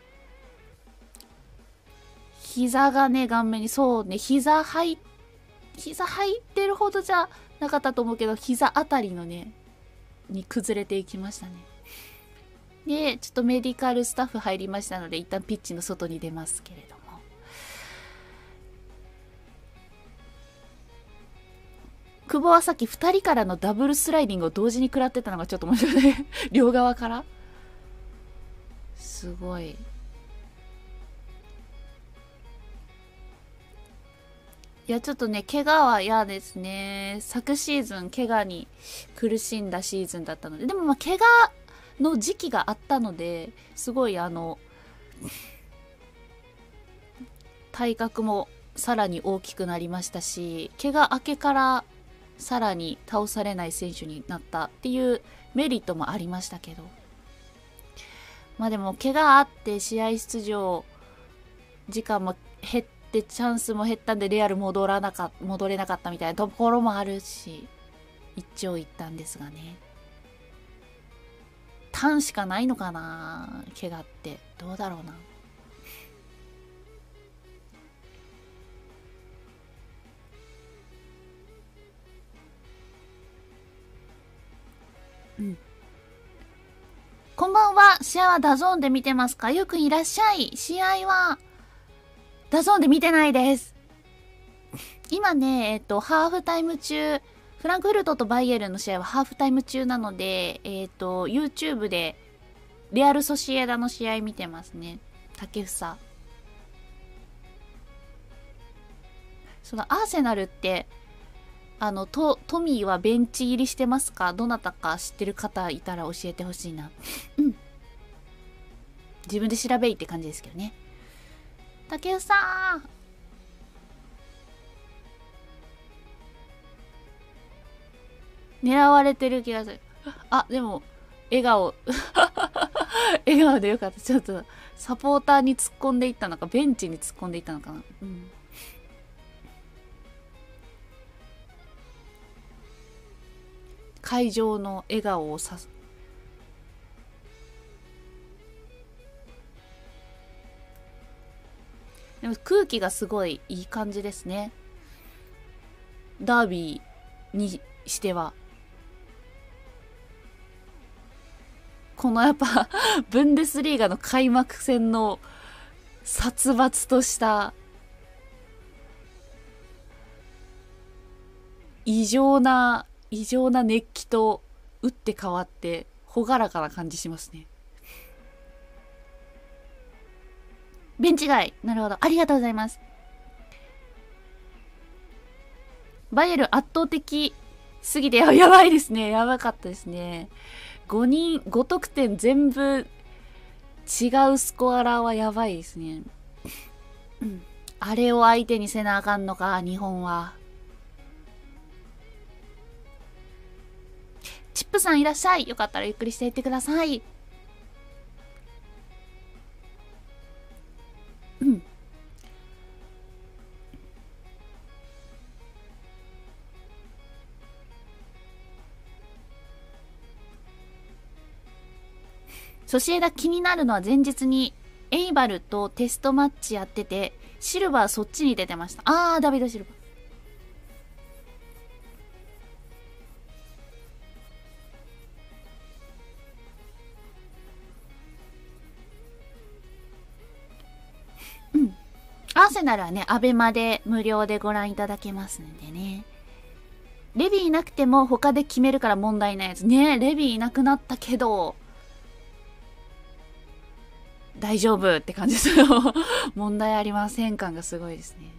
膝がね、顔面に、そうね、膝入っ膝入ってるほどじゃなかったと思うけど、膝あたりのね、に崩れていきましたね。で、ちょっとメディカルスタッフ入りましたので、一旦ピッチの外に出ますけれども。久保はさっき2人からのダブルスライディングを同時に食らってたのがちょっと面白いね。両側から。すごい。いや、ちょっとね、怪我は嫌ですね。昨シーズン、怪我に苦しんだシーズンだったので。でもまあ、怪我の時期があったので、すごい体格もさらに大きくなりましたし、怪我明けからさらに倒されない選手になったっていうメリットもありましたけど。まあでも、怪我あって試合出場時間も減って、チャンスも減ったんでレアル戻れなかったみたいなところもあるし、一長一短ですがね。短しかないのかな、怪我って。どうだろうな。うん。こんばんは。試合はダゾーンで見てますか？よくいらっしゃい。試合はダゾーンで見てないです。今ね、ハーフタイム中、フランクフルトとバイエルンの試合はハーフタイム中なので、YouTube でレアルソシエダの試合見てますね。竹房。そのアーセナルって、トミーはベンチ入りしてますか？どなたか知ってる方いたら教えてほしいな。うん。自分で調べいって感じですけどね。竹内さん。狙われてる気がする。あ、でも、笑顔。笑顔でよかった。ちょっと、サポーターに突っ込んでいったのか、ベンチに突っ込んでいったのかな。うん。会場の笑顔をさす。でも空気がすごいいい感じですね。ダービーにしては。このやっぱブンデスリーガの開幕戦の殺伐とした異常な熱気と打って変わって朗らかな感じしますね。ベンチ外。なるほど。ありがとうございます。バイエル圧倒的すぎて、やばいですね。やばかったですね。5得点全部違うスコアラーはやばいですね。あれを相手にせなあかんのか、日本は。チップさんいらっしゃい。よかったらゆっくりしていってください。うん。ソシエダ気になるのは前日にエイバルとテストマッチやってて、シルバーそっちに出てました。ダビド・シルバー。うん。アーセナルはね、アベマで無料でご覧いただけますんでね。レビーいなくても他で決めるから問題ないやつ。ね、レビーいなくなったけど、大丈夫って感じですよ。問題ありません感がすごいですね。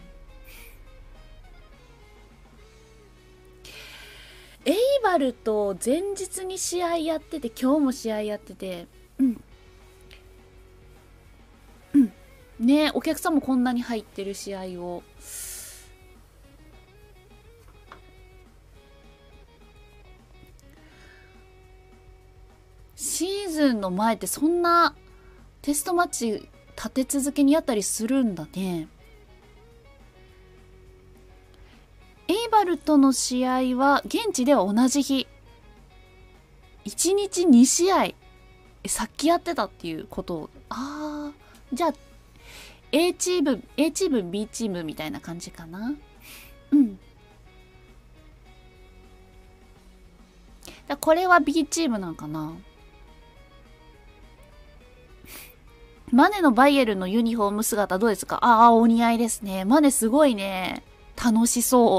エイバルと前日に試合やってて、今日も試合やってて、うん。うん。ね、お客さんもこんなに入ってる試合を。シーズンの前ってそんなテストマッチ立て続けにやったりするんだね。エイバルとの試合は現地では同じ日。1日2試合。さっきやってたっていうことを。じゃあ、A チーム、B チームみたいな感じかな。うん。 これは B チームなんかな。マネのバイエルンのユニフォーム姿どうですか？ああ、お似合いですね。マネすごいね。楽しそう。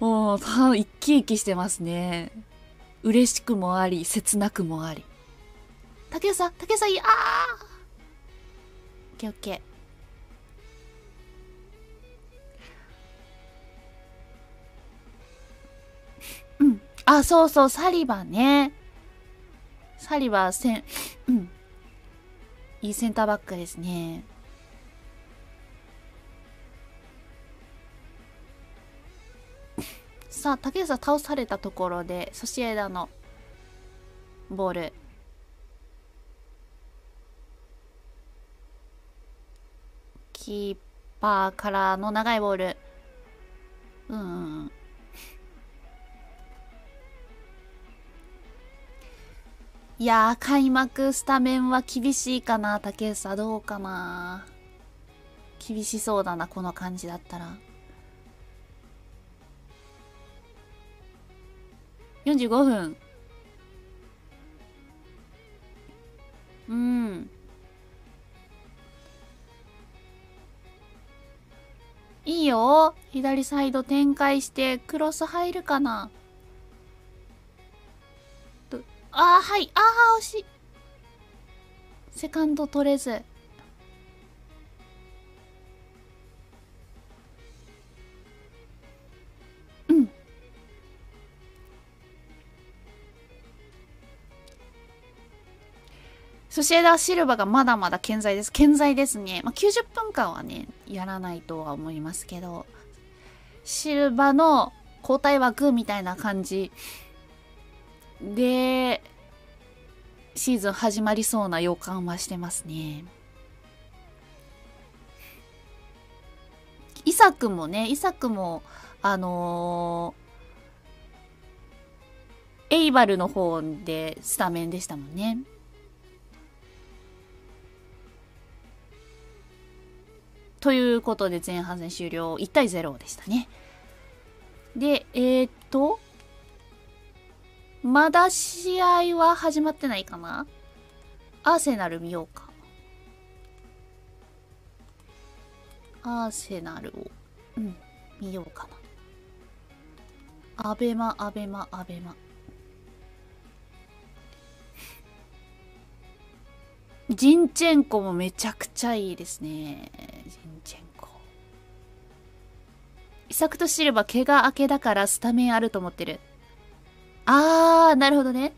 もう、生き生きしてますね。嬉しくもあり、切なくもあり。竹内さん、いい、オッケーオッケー。うん。あ、そうそう、サリバね。サリバうん。いいセンターバックですね。さあ、竹内さん倒されたところで、ソシエダのボール。キーパーからの長いボール。いやー、開幕スタメンは厳しいかな、竹内さん。どうかな。厳しそうだな、この感じだったら。45分。いいよ。左サイド展開して、クロス入るかな。はい。惜しい。セカンド取れず。ソシエダ・シルバがまだまだ健在です。健在ですね。90分間はね、やらないとは思いますけど、シルバの交代枠みたいな感じで、シーズン始まりそうな予感はしてますね。イサクも、エイバルの方でスタメンでしたもんね。ということで前半戦終了。1対0でしたね。で、まだ試合は始まってないかな？アーセナル見ようか。アーセナルを、見ようかな。アベマ。ジンチェンコもめちゃくちゃいいですね。ジンチェンコ。イサクとシルバ怪我明けだからスタメンあると思ってる。なるほどね。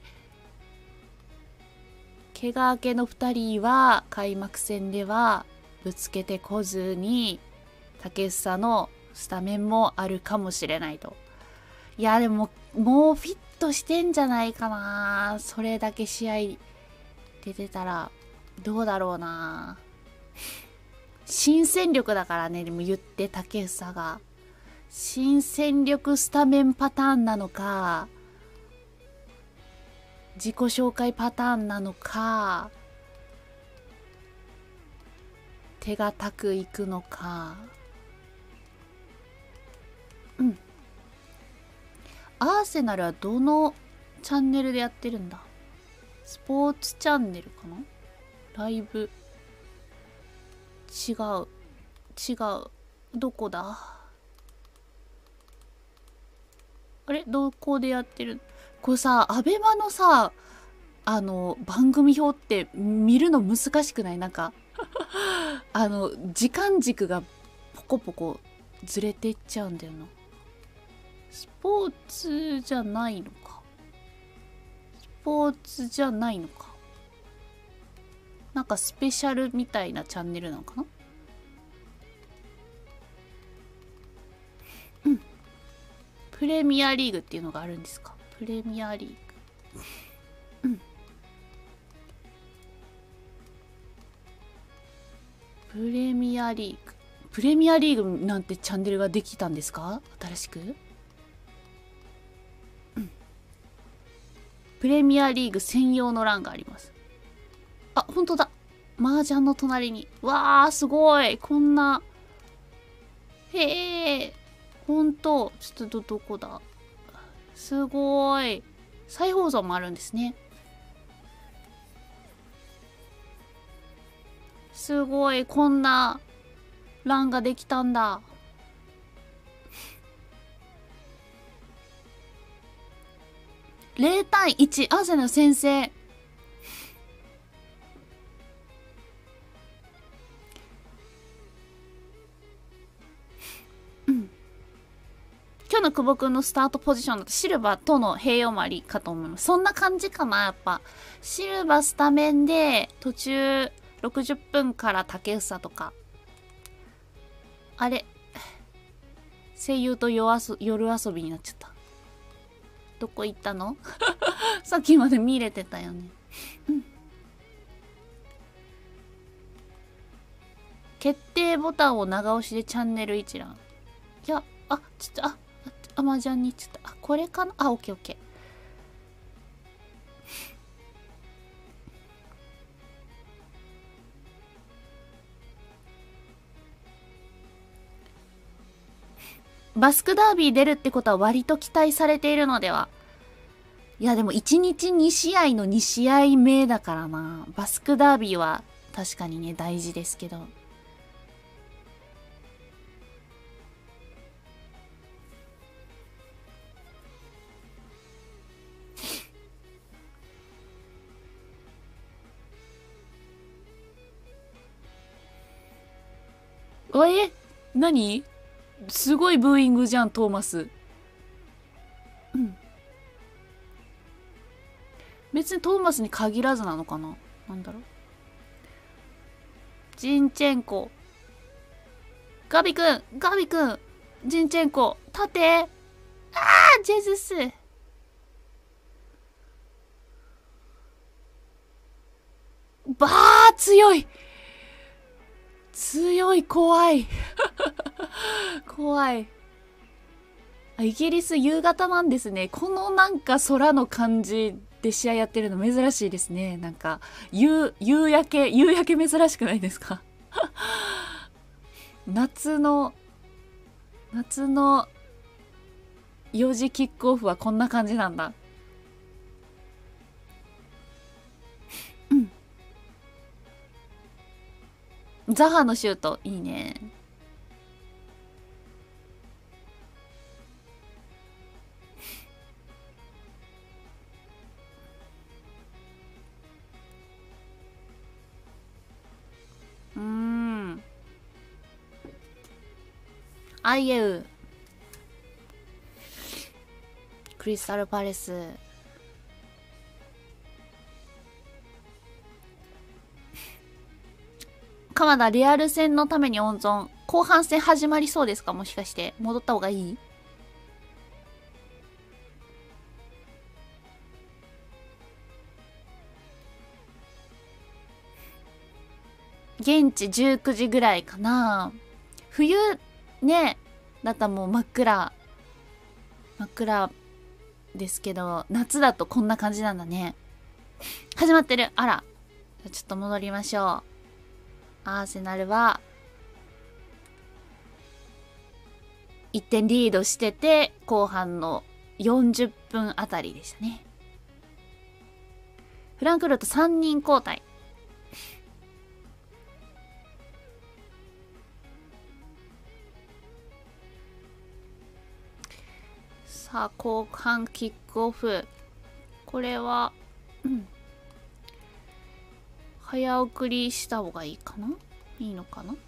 怪我明けの2人は開幕戦ではぶつけてこずに、竹房のスタメンもあるかもしれないと。いや、でも、もうフィットしてんじゃないかな。それだけ試合出てたら。どうだろうな。新戦力だからね、でも言って竹房が。新戦力スタメンパターンなのか、自己紹介パターンなのか、手堅くいくのか。アーセナルはどのチャンネルでやってるんだ？スポーツチャンネルかな？ライブ。違う。どこだ？あれどこでやってる？これさ、アベマのさ、番組表って見るの難しくない？なんか時間軸がポコポコずれていっちゃうんだよな。スポーツじゃないのか。なんかスペシャルみたいなチャンネルなのかな？プレミアリーグっていうのがあるんですか？プレミアリーグ。プレミアリーグなんてチャンネルができたんですか？新しく？プレミアリーグ専用の欄があります。あ、本当だ。麻雀の隣に。わー、すごい。こんな。へえ。ほんと。ちょっとどこだ。 すごい。再放送もあるんですね。すごい。こんな欄ができたんだ。0対1、アーセナル先制。今日の久保くんのスタートポジションだとシルバーとの併用もありかと思います。そんな感じかな、やっぱ。シルバースタメンで、途中60分から竹房とか。あれ、声優と夜遊びになっちゃった。どこ行ったのさっきまで見れてたよね。決定ボタンを長押しでチャンネル一覧。いや、ちょっと、アマジャンにちょっと、これかな、オッケーオッケー。バスクダービー出るってことは割と期待されているのでは。いやでも1日2試合の2試合目だからな。バスクダービーは確かにね、大事ですけど。何すごいブーイングじゃん、トーマス。別にトーマスに限らずなのかな、なんだろう。ジンチェンコ。ガビくんジンチェンコ。縦。ジェズス。強い、怖い。怖い。イギリス夕方なんですね。このなんか空の感じで試合やってるの珍しいですね。なんか、夕焼け珍しくないですか？夏の4時キックオフはこんな感じなんだ。ザハのシュート、いいね。アイエウ。クリスタルパレス。鎌田、レアル戦のために温存。後半戦始まりそうですか？もしかして。戻った方がいい？現地19時ぐらいかな。冬ね、だったらもう真っ暗ですけど、夏だとこんな感じなんだね。始まってる。あら。ちょっと戻りましょう。アーセナルは1点リードしてて、後半の40分あたりでしたね。フランクフルト3人交代。さあ、後半キックオフ。これは、早送りした方がいいかな？いいのかな？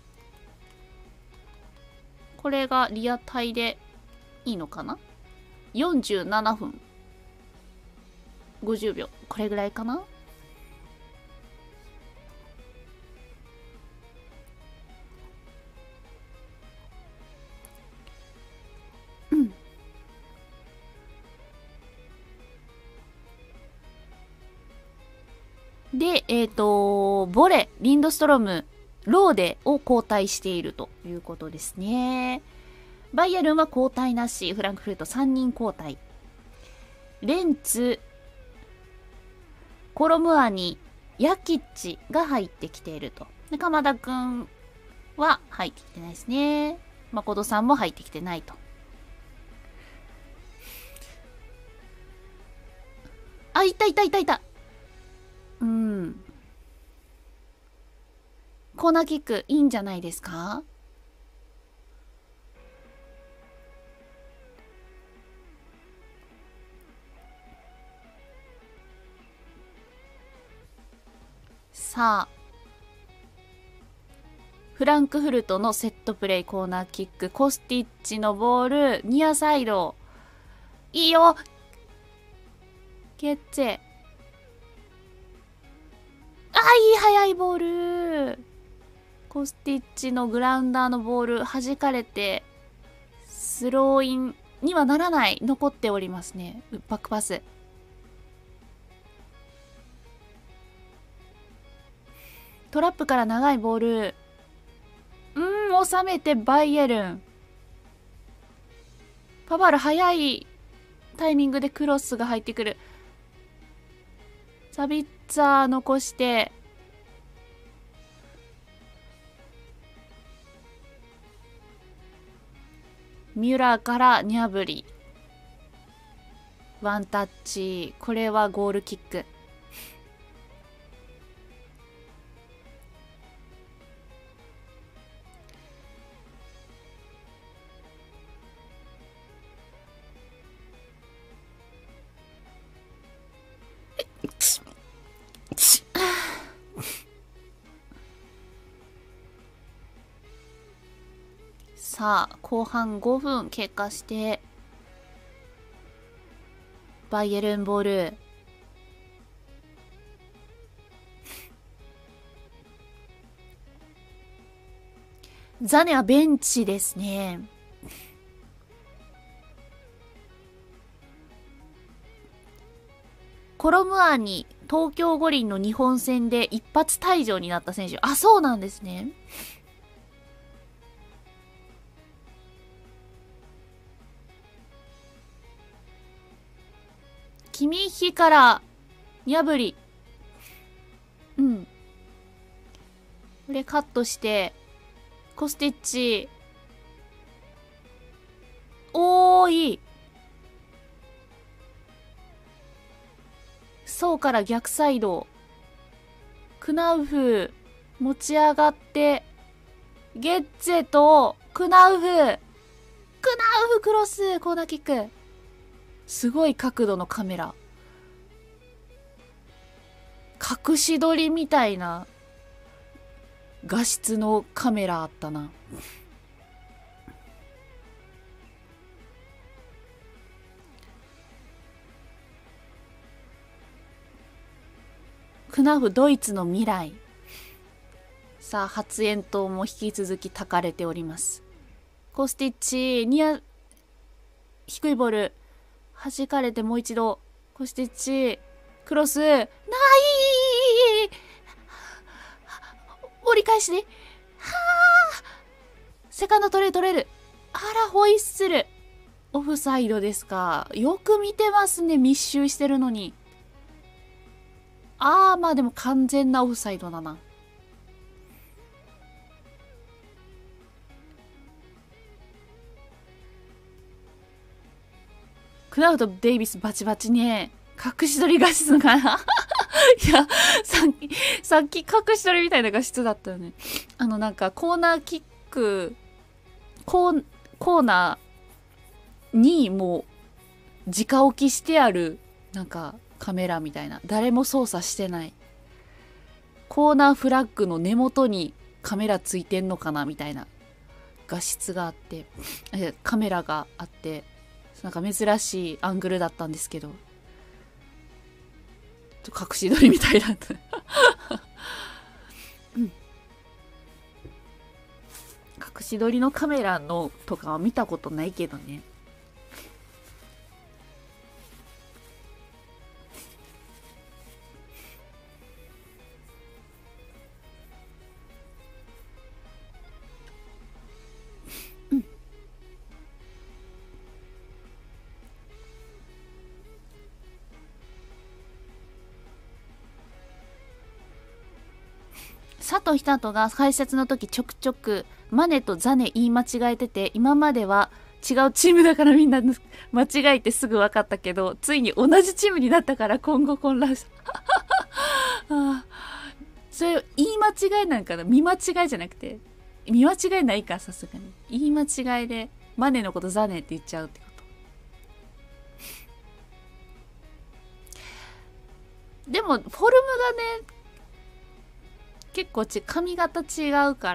これがリアタイでいいのかな？ 47 分。50秒。これぐらいかな？で、ボレ、リンドストロム、ローデを交代しているということですね。バイエルンは交代なし、フランクフルト3人交代。レンツ、コロムアニ、ヤキッチが入ってきていると。で、鎌田くんは入ってきてないですね。誠さんも入ってきてないと。 あ、いたいたいたいた。うん。コーナーキック、いいんじゃないですか？さあ。フランクフルトのセットプレイコーナーキック。コスティッチのボール。ニアサイド。いいよ。ゲッツェ。あ、いい速いボール。コスティッチのグラウンダーのボール弾かれて、スローインにはならない。残っておりますね。バックパス。トラップから長いボール。収めてバイエルン。パバール早いタイミングでクロスが入ってくる。サビッツァー残して、ミュラーからニャブリ。ワンタッチ。これはゴールキック。さあ、後半5分経過して、バイエルンボール。ザネはベンチですね。コロムアーに東京五輪の日本戦で一発退場になった選手。あ、そうなんですね。キミッヒからニャブリ。うん。これカットして、コスティッチ。おーい。そうから逆サイド。クナウフ。持ち上がって、ゲッツェと、クナウフ。クナウフクロス。コーナーキック。すごい角度のカメラ。隠し撮りみたいな画質のカメラあったな。クナフドイツの未来。さあ、発煙筒も引き続き焚かれております。コスティッチ、低いボール。弾かれてもう一度。コスティッチ、クロス、ない折り返しで、はあセカンド取れる。あら、ホイッスル。オフサイドですか。よく見てますね。密集してるのに。まあでも完全なオフサイドだな。クラウド・デイビスバチバチね。隠し撮り画質がいや、さっき隠し撮りみたいな画質だったよね。なんかコーナーキック、コーナーにもう直置きしてある、なんかカメラみたいな。誰も操作してない。コーナーフラッグの根元にカメラついてんのかなみたいな画質があって、カメラがあって、なんか珍しいアングルだったんですけど、隠し撮りみたいだったうん、隠し撮りのカメラのとかは見たことないけどね。佐藤仁が解説の時ちょくちょくマネとザネ言い間違えてて、今までは違うチームだからみんな間違えてすぐ分かったけど、ついに同じチームになったから今後混乱した。ああ、それ言い間違いなんかな、見間違いじゃなくて。見間違いないか、さすがに。言い間違いで、マネのことザネって言っちゃうってこと。でも、フォルムがね、結構髪型違うから。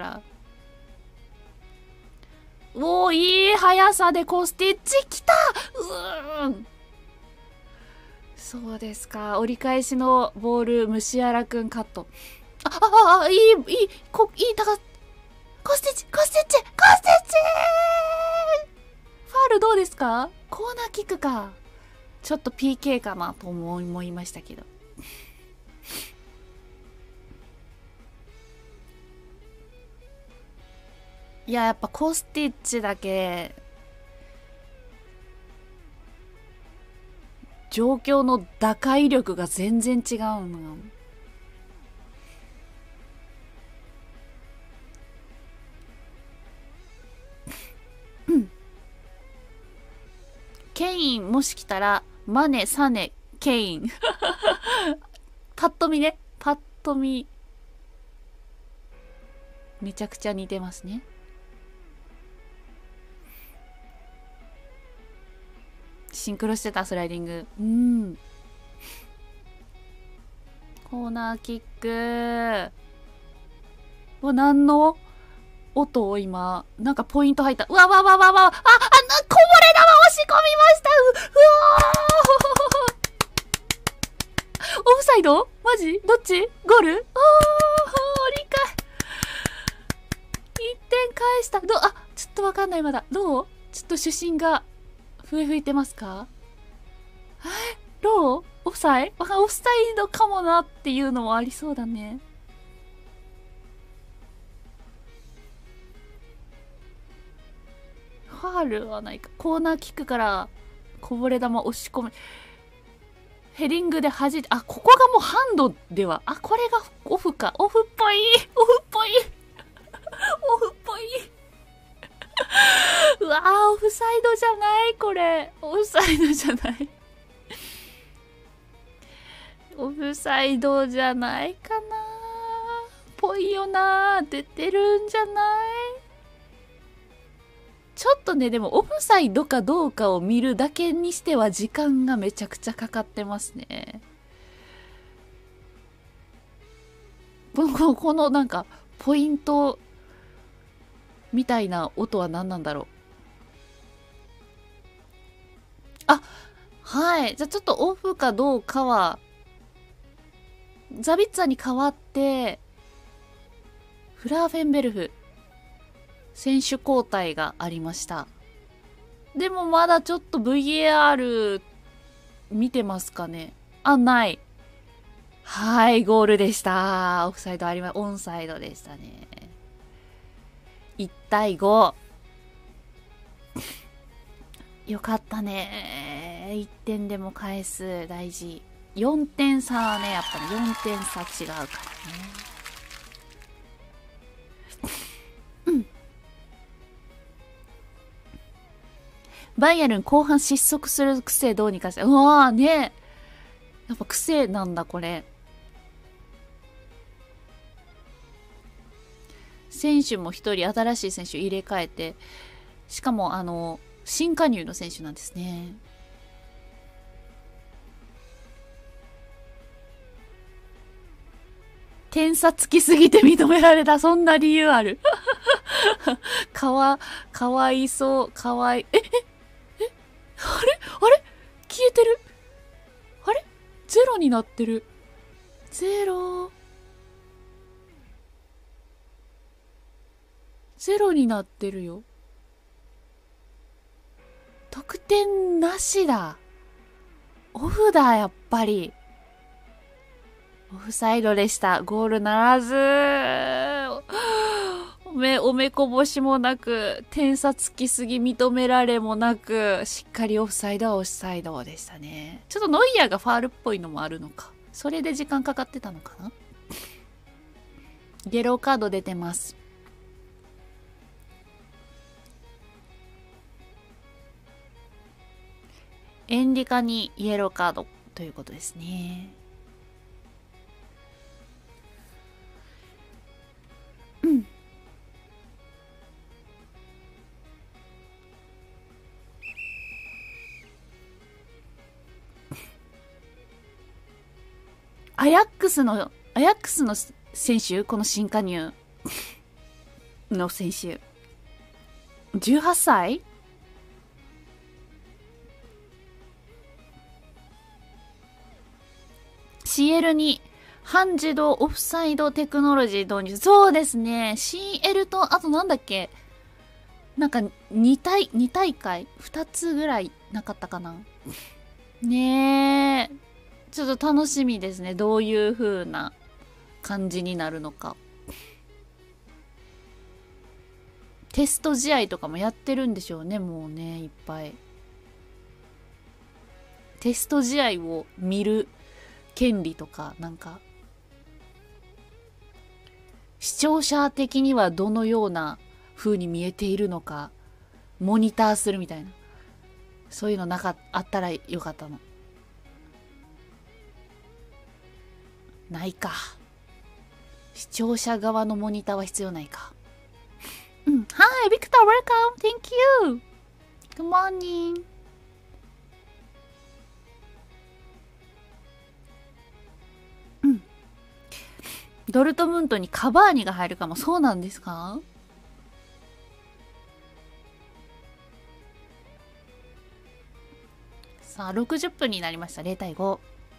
おー、いい速さでコスティッチきた。そうですか。折り返しのボール、ムシアラくんカット。いい、高、コスティッチファールどうですか？コーナーキックか。ちょっと PK かなと思いましたけど。いや、やっぱコスティッチだけ、状況の打開力が全然違うの。ケインもし来たら、マネ、サネ、ケイン。パッと見ね。パッと見。めちゃくちゃ似てますね。シンクロしてた、スライディング。コーナーキック。何の音を今、なんかポイント入った。こぼれ球押し込みました。オフサイド？マジ？どっち？ゴール？折り返。1点返した。ちょっとわかんないまだ。どう？ちょっと主審が笛吹いてますか？どう？オフサイドかもなっていうのもありそうだね。ファールはないか。コーナーキックからこぼれ球押し込む。ヘディングで弾いて、ここがもうハンドでは、これがオフか。オフっぽい。うわー、オフサイドじゃないこれ。オフサイドじゃない。オフサイドじゃないかな。ぽいよな。出てるんじゃない？ちょっとね、でもオフサイドかどうかを見るだけにしては時間がめちゃくちゃかかってますね。このなんかポイントみたいな音は何なんだろう。はい。じゃあちょっとオフかどうかは、ザビッツァに代わって、フラーフェンベルフ、選手交代がありました。でもまだちょっと VAR 見てますかね。ない。はい、ゴールでした。オフサイドありま、オンサイドでしたね。1対5。よかったね。1点でも返す。大事。4点差はね、やっぱり4点差違うからね。バイエルン後半失速する癖どうにかして。うわーね。やっぱ癖なんだこれ。選手も一人新しい選手入れ替えて、しかも新加入の選手なんですね。点差つきすぎて認められた。そんな理由ある。かわいそう。かわいい。あれ消えてる。あれゼロになってる。ゼロになってるよ。得点なしだ。オフだ、やっぱり。オフサイドでした。ゴールならず。おめこぼしもなく、点差つきすぎ認められもなく、しっかりオフサイドはオフサイドでしたね。ちょっとノイアーがファールっぽいのもあるのか。それで時間かかってたのかな。イエローカード出てます。 エンリカにイエローカードということですね。うん。アヤックスの選手、この新加入の選手。18歳？CL に半自動オフサイドテクノロジー導入。そうですね。CL と、あとなんだっけ、なんか2大会 ?2 つぐらいなかったかな。ねえ。ちょっと楽しみですね。どういう風な感じになるのか。テスト試合とかもやってるんでしょうね。もうね、いっぱい。テスト試合を見る権利とか、なんか、視聴者的にはどのような風に見えているのか、モニターするみたいな。そういうのあったらよかったの。ないか。視聴者側のモニターは必要ないか。うん。Hi, Victor, welcome. Thank you. Good morning. うん。ドルトムントにカバーニが入るかも。そうなんですか？さあ、60分になりました。0対5。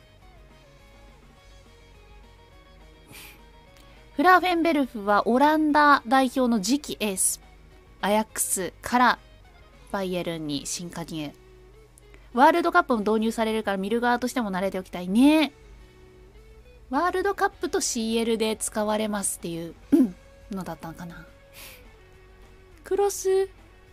フラーフェンベルフはオランダ代表の次期エース。アヤックスからバイエルンに新加入。ワールドカップも導入されるから見る側としても慣れておきたいね。ワールドカップと CL で使われますっていうのだったのかな。クロス。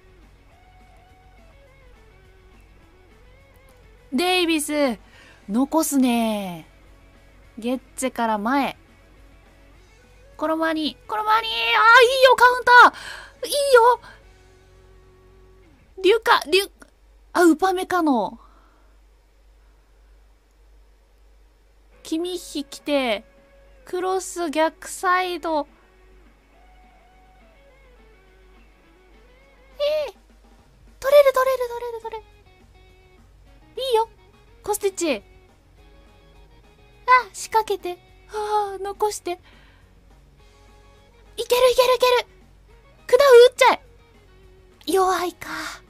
デイビス残すね。ゲッツェから前。コロマニ。ああ、いいよ、カウンターいいよウパメカノ。キミッヒ来て、クロス逆サイド。取れる。いいよ、コスティッチ。あ、仕掛けて。残して。いける。クダウ打っちゃえ。弱いか。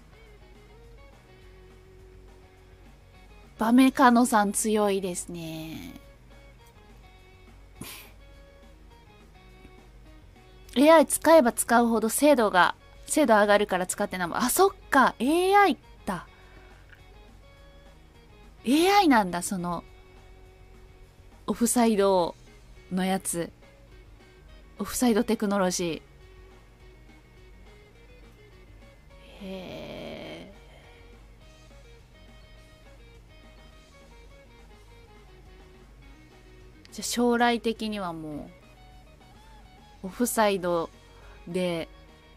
バメカノさん強いですね。AI 使えば使うほど精度上がるから使ってなんぼ。あ、そっか。AI だ。AI なんだ、その、オフサイドのやつ。オフサイドテクノロジー。へー。じゃあ将来的にはもう、オフサイドで、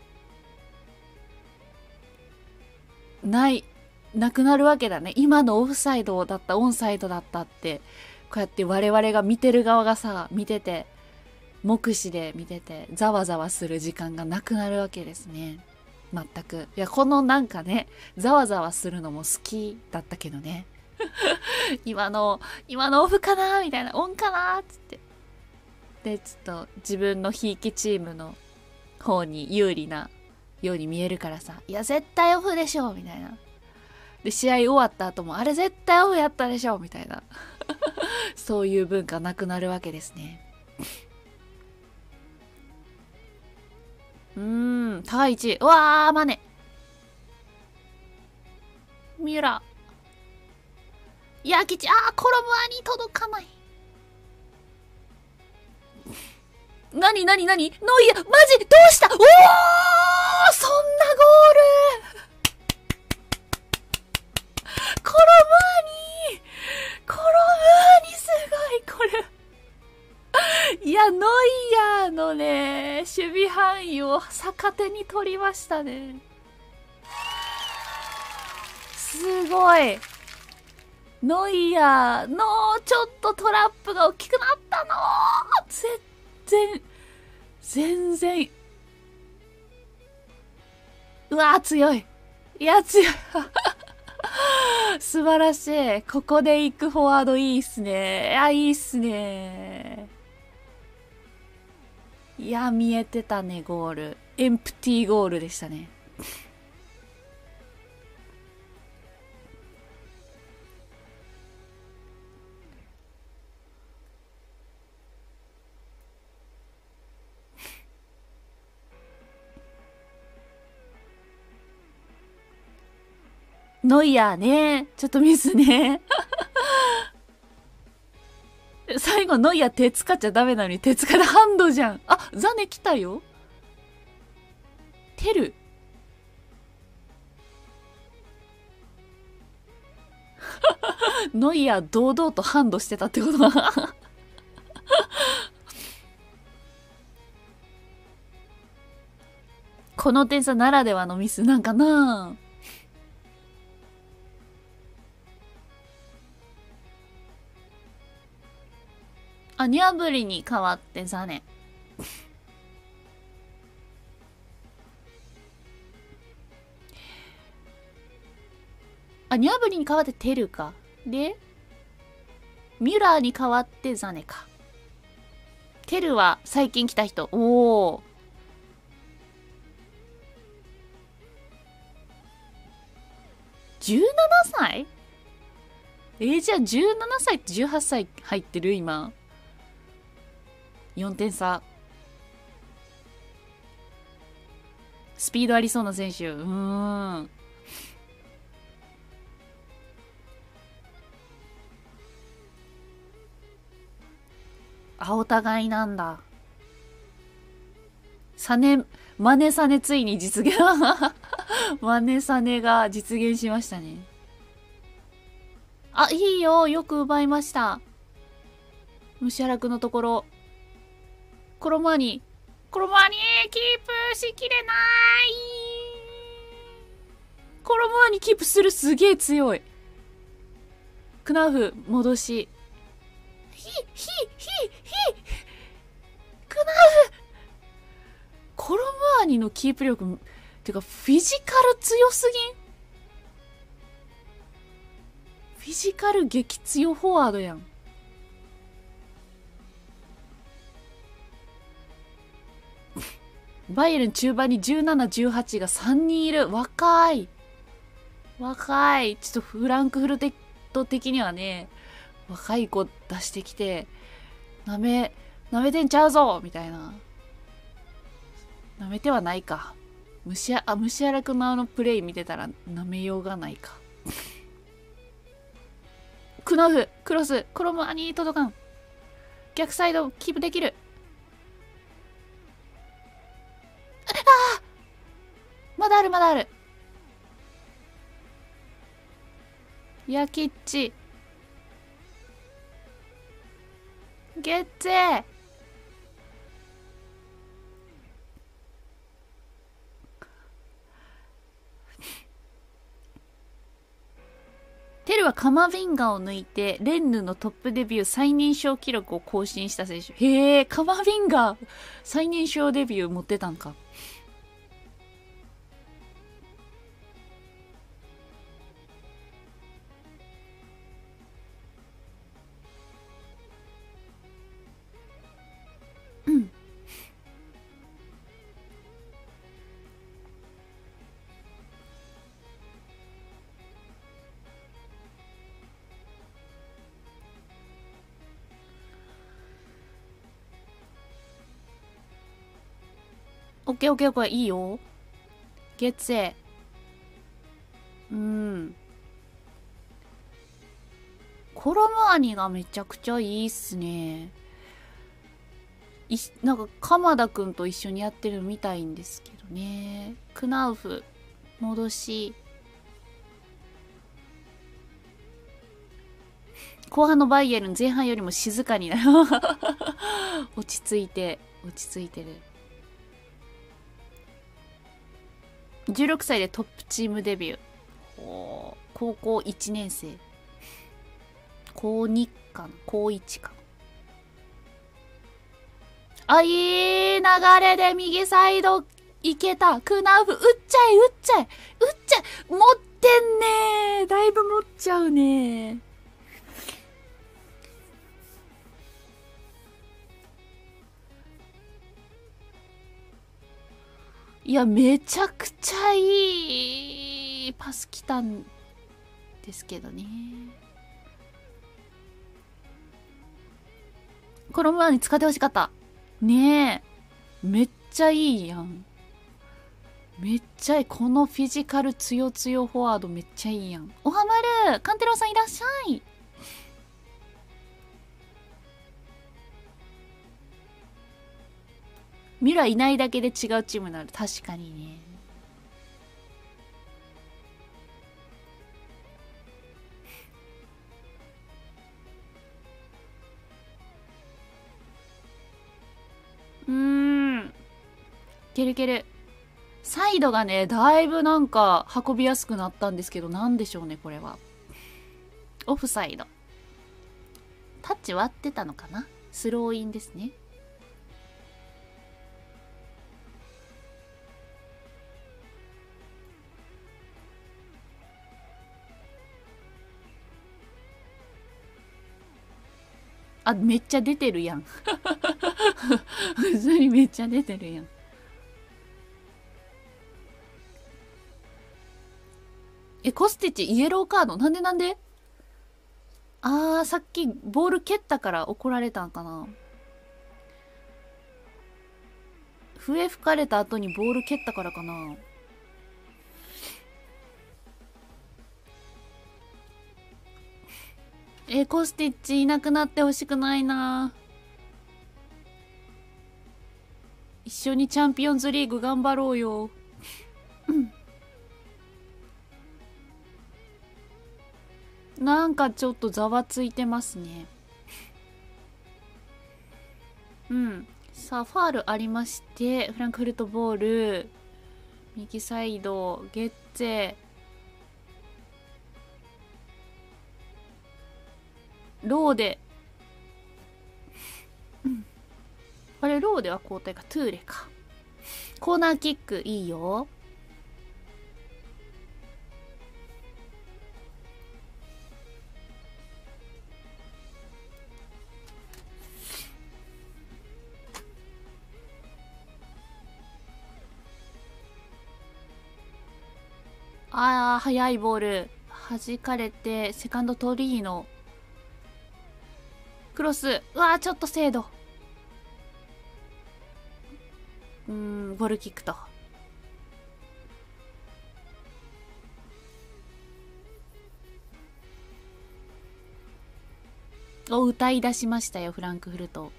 なくなるわけだね。今のオフサイドだった、オンサイドだったって、こうやって我々が見てる側がさ、見てて、目視で見ててざわざわする時間がなくなるわけですね。全く。いや、このなんかね、ざわざわするのも好きだったけどね。今のオフかなみたいな、オンかなつって。で、ちょっと自分のひいきチームの方に有利なように見えるからさ、いや、絶対オフでしょみたいな。で、試合終わった後も、あれ絶対オフやったでしょみたいな。そういう文化なくなるわけですね。高一。うわー、マネ。ミュラ。ヤキチ、コロムアに届かない。ノイア、マジどうしたそんなゴールコロムアニすごい、これ。いや、ノイアーのね、守備範囲を逆手に取りましたね。すごい。 ノイヤーのちょっとトラップが大きくなったの。全然。うわー強い。いや強い。素晴らしい。ここで行くフォワードいいっすね。いいっすね。いや、見えてたね、ゴール。エンプティーゴールでしたね。ノイヤーね。ちょっとミスね。最後ノイヤー手使っちゃダメなのに手使でハンドじゃん。あ、ザネ来たよ。テル。ノイヤー堂々とハンドしてたってことだ。この点差ならではのミスなんかな。あ、ニャブリに変わってザネ。あ、ニャブリに変わってテルか。で、ミュラーに変わってザネか。テルは最近来た人。おー。17歳？じゃあ17歳って18歳入ってる今。4点差。スピードありそうな選手。あ、お互いなんだ。マネサネついに実現。マネサネが実現しましたね。あ、いいよ。よく奪いました。ムシャラクのところ。コロマーニキープしきれない。コロマーニキープする。すげえ強い。クナウフ戻し。クナウフ。コロマーニのキープ力てかフィジカル強すぎん。フィジカル激強フォワードやん。バイエルン中盤に17、18が3人いる。若い。ちょっとフランクフルト的にはね、若い子出してきて、なめてんちゃうぞみたいな。なめてはないか。ムシアラ君のあのプレイ見てたらなめようがないか。クナフ、クロス、コロマーニ届かん。逆サイドキープできる。まだある。ヤキッチ。ゲッツェ。テルはカマビンガを抜いてレンヌのトップデビュー最年少記録を更新した選手。へえ、カマビンガ最年少デビュー持ってたんか。オッケー、いいよ。ゲッツェ。コロマーニがめちゃくちゃいいっすね。なんか、鎌田くんと一緒にやってるの見たいんですけどね。クナウフ、戻し。後半のバイエルン前半よりも静かになる。落ち着いてる。16歳でトップチームデビュー。高校1年生。 高2かな、高1か。あ、いい流れで右サイドいけた。クナウフ、打っちゃえ、打っちゃえ、打っちゃえ。持ってんねー。だいぶ持っちゃうねー。いや、めちゃくちゃいいパス来たんですけどね。このままに使ってほしかった。ねえ。めっちゃいいやん。めっちゃいい。このフィジカルつよつよフォワードめっちゃいいやん。おはまるカンテロさんいらっしゃい。ミラいないだけで違うチームになる。確かにね。いけるいける。サイドがね、だいぶなんか運びやすくなったんですけど、なんでしょうね、これは。オフサイド。タッチ割ってたのかな？スローインですね。あ、めっちゃ出てるやん。普通にめっちゃ出てるやん。コスティッチイエローカードなんでさっきボール蹴ったから怒られたんかな。笛吹かれた後にボール蹴ったからかな。コスティッチいなくなってほしくないな。一緒にチャンピオンズリーグ頑張ろうよ。なんかちょっとざわついてますね。さあ、ファールありまして、フランクフルトボール、右サイド、ゲッツェ、ローデ。あれ、ローデは交代か。トゥーレか。コーナーキック、いいよ。速いボール。弾かれて、セカンドトリーノ。クロス。うわー、ちょっと精度。ゴールキックと。歌い出しましたよ、フランクフルト。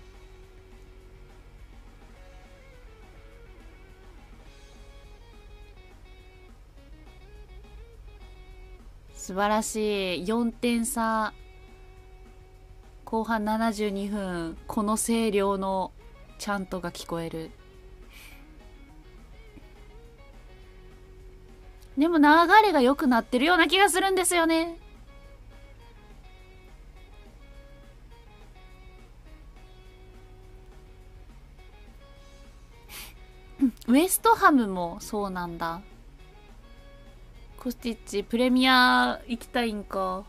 素晴らしい。4点差。後半72分、この声量のチャントが聞こえる。でも流れが良くなってるような気がするんですよね。ウエストハムもそうなんだ。コスティッチ、プレミア行きたいんか。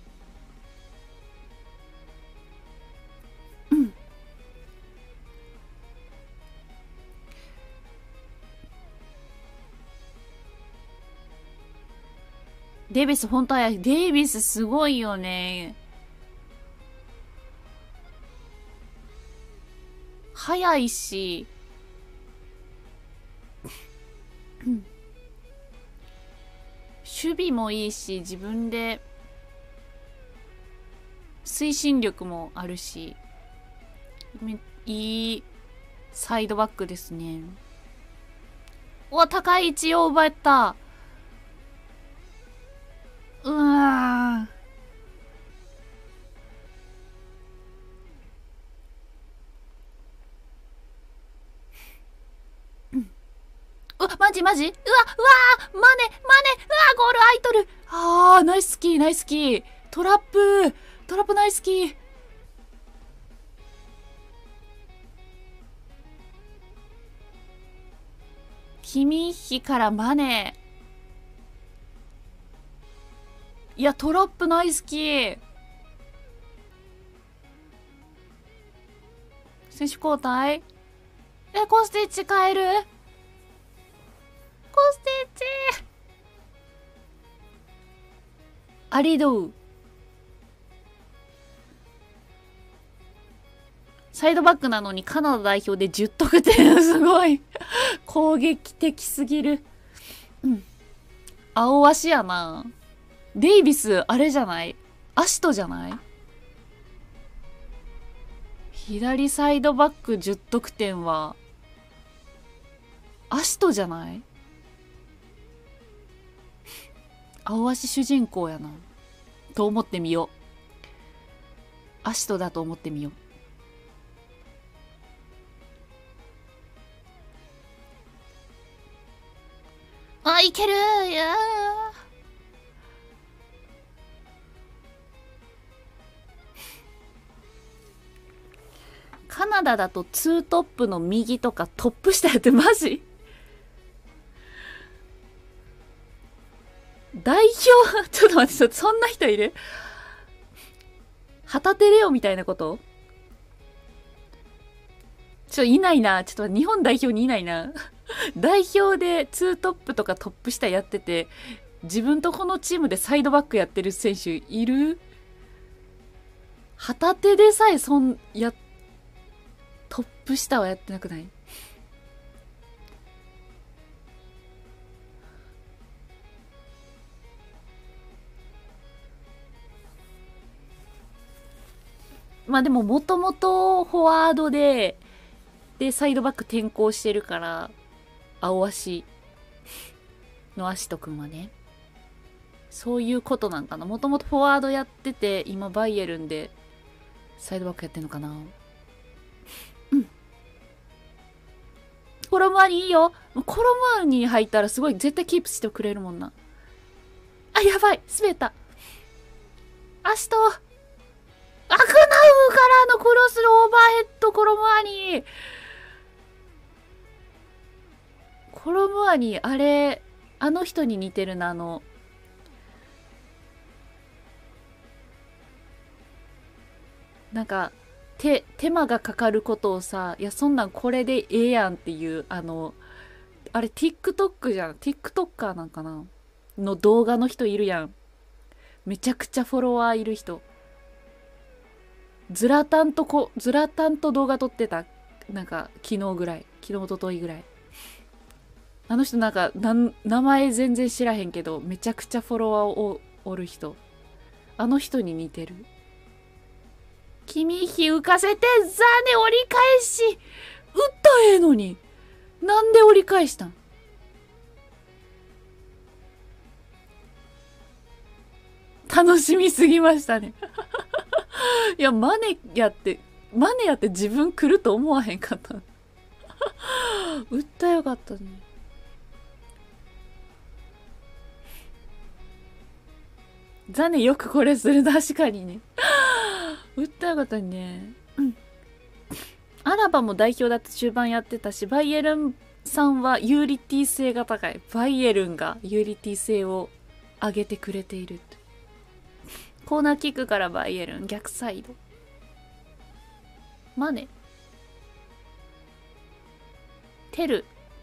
デイビス、本当は、デイビスすごいよね。速いし、守備もいいし、自分で推進力もあるし、いいサイドバックですね。高い位置を奪った。マジマジ、マネ、ゴール空いとる。ナイスキー、ナイスキー。トラップ、 トラップ大好き。キミッヒからマネ。いや、トラップ大好き。選手交代。コスティッチ変える。コスティッチ。アリドウ。サイドバックなのにカナダ代表で10得点。すごい。攻撃的すぎる。うん。青足やな。デイビス、あれじゃない？アシトじゃない？左サイドバック10得点は、アシトじゃない？青足主人公やな。と思ってみよう。アシトだと思ってみよう。あ、いける。いやカナダだと2トップの右とかトップ下やってマジ？代表ちょっと待って、そんな人いる？旗手レオみたいなこと？いないな。ちょっと日本代表にいないな。代表で2トップとかトップ下やってて、自分とこのチームでサイドバックやってる選手いる？旗手でさえトップ下はやってなくない？まあでももともとフォワードでサイドバック転向してるから、青足のアシトくんはね。そういうことなんかな。もともとフォワードやってて、今バイエルンでサイドバックやってんのかな。うん。コロムアニいいよ。コロムアニ入ったらすごい絶対キープしてくれるもんな。あ、やばい。滑った。アシト。アクナウからのクロスのオーバーヘッドコロムアニ。コロムアニ、あれ、あの人に似てるな、なんか、手間がかかることをさ、いや、そんなんこれでええやんっていう、あれ、TikTok じゃん。TikToker なんかなの動画の人いるやん。めちゃくちゃフォロワーいる人。ズラタンと動画撮ってた。なんか、昨日ぐらい。昨日、おとといぐらい。あの人なんか、名前全然知らへんけど、めちゃくちゃフォロワーおる人。あの人に似てる。君火浮かせて、ザネ折り返し。打ったらええのに。なんで折り返したん？楽しみすぎましたね。いや、マネやって自分来ると思わへんかった。打ったらよかったね。ザネよくこれする。確かにね。打ったらよかったね。うん。アラバも代表だって中盤やってたし、バイエルンさんはユーリティ性が高い。バイエルンがユーリティ性を上げてくれている。コーナーキックからバイエルン、逆サイド。マネ。テル。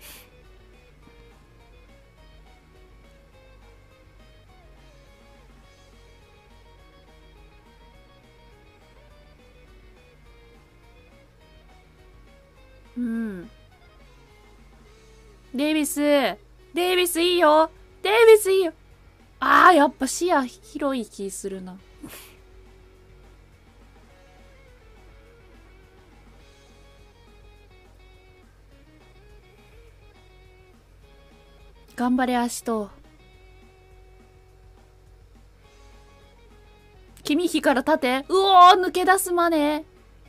うん。デイビスいいよ。デイビスいいよ。ああ、やっぱ視野広い気するな。頑張れ、アシト。君火から縦。うおー、抜け出すマネ。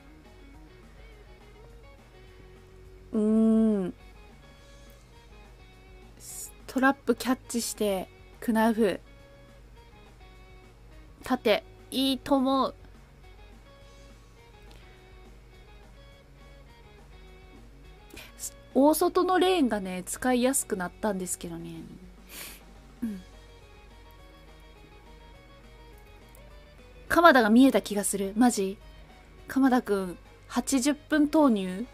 トラップキャッチしてクナウフ縦いいと思う。 大外のレーンがね、使いやすくなったんですけどね。うん。鎌田が見えた気がする。マジ鎌田くん、80分投入。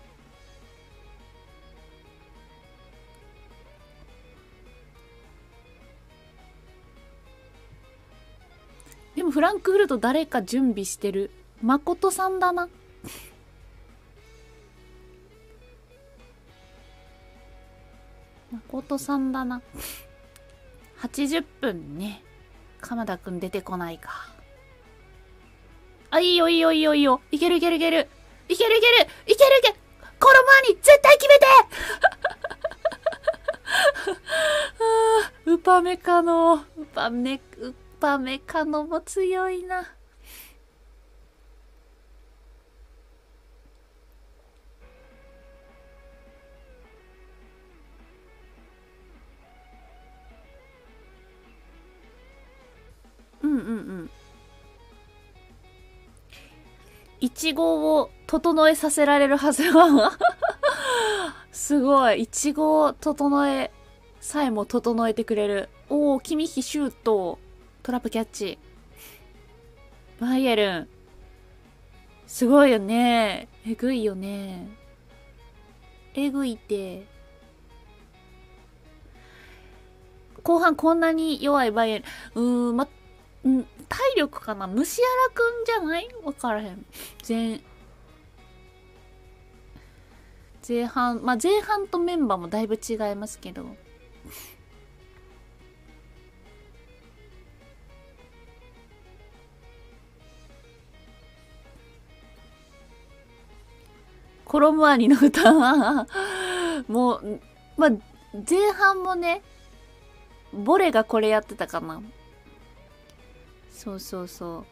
でもフランクフルト誰か準備してる。誠さんだな。誠さんだな。80分ね。鎌田くん出てこないか。あ、いいよいいよいいよいいよ。いけるいけるいける。いけるいけるいけるいける。コロマーニ絶対決めてウパメカノ。ウパメカノも強いな。うんうんうん。1号を整えさせられるはずはすごい。1号整えさえも整えてくれる。おー、キミヒシュート。トラップキャッチ。バイエルン。すごいよね。えぐいよね。えぐいって。後半こんなに弱いバイエルン。体力かな、ムシアラくんじゃない、わからへん。前半とメンバーもだいぶ違いますけど。コロムアニの歌はもう、前半もね、ボレがこれやってたかな。そうそうそう。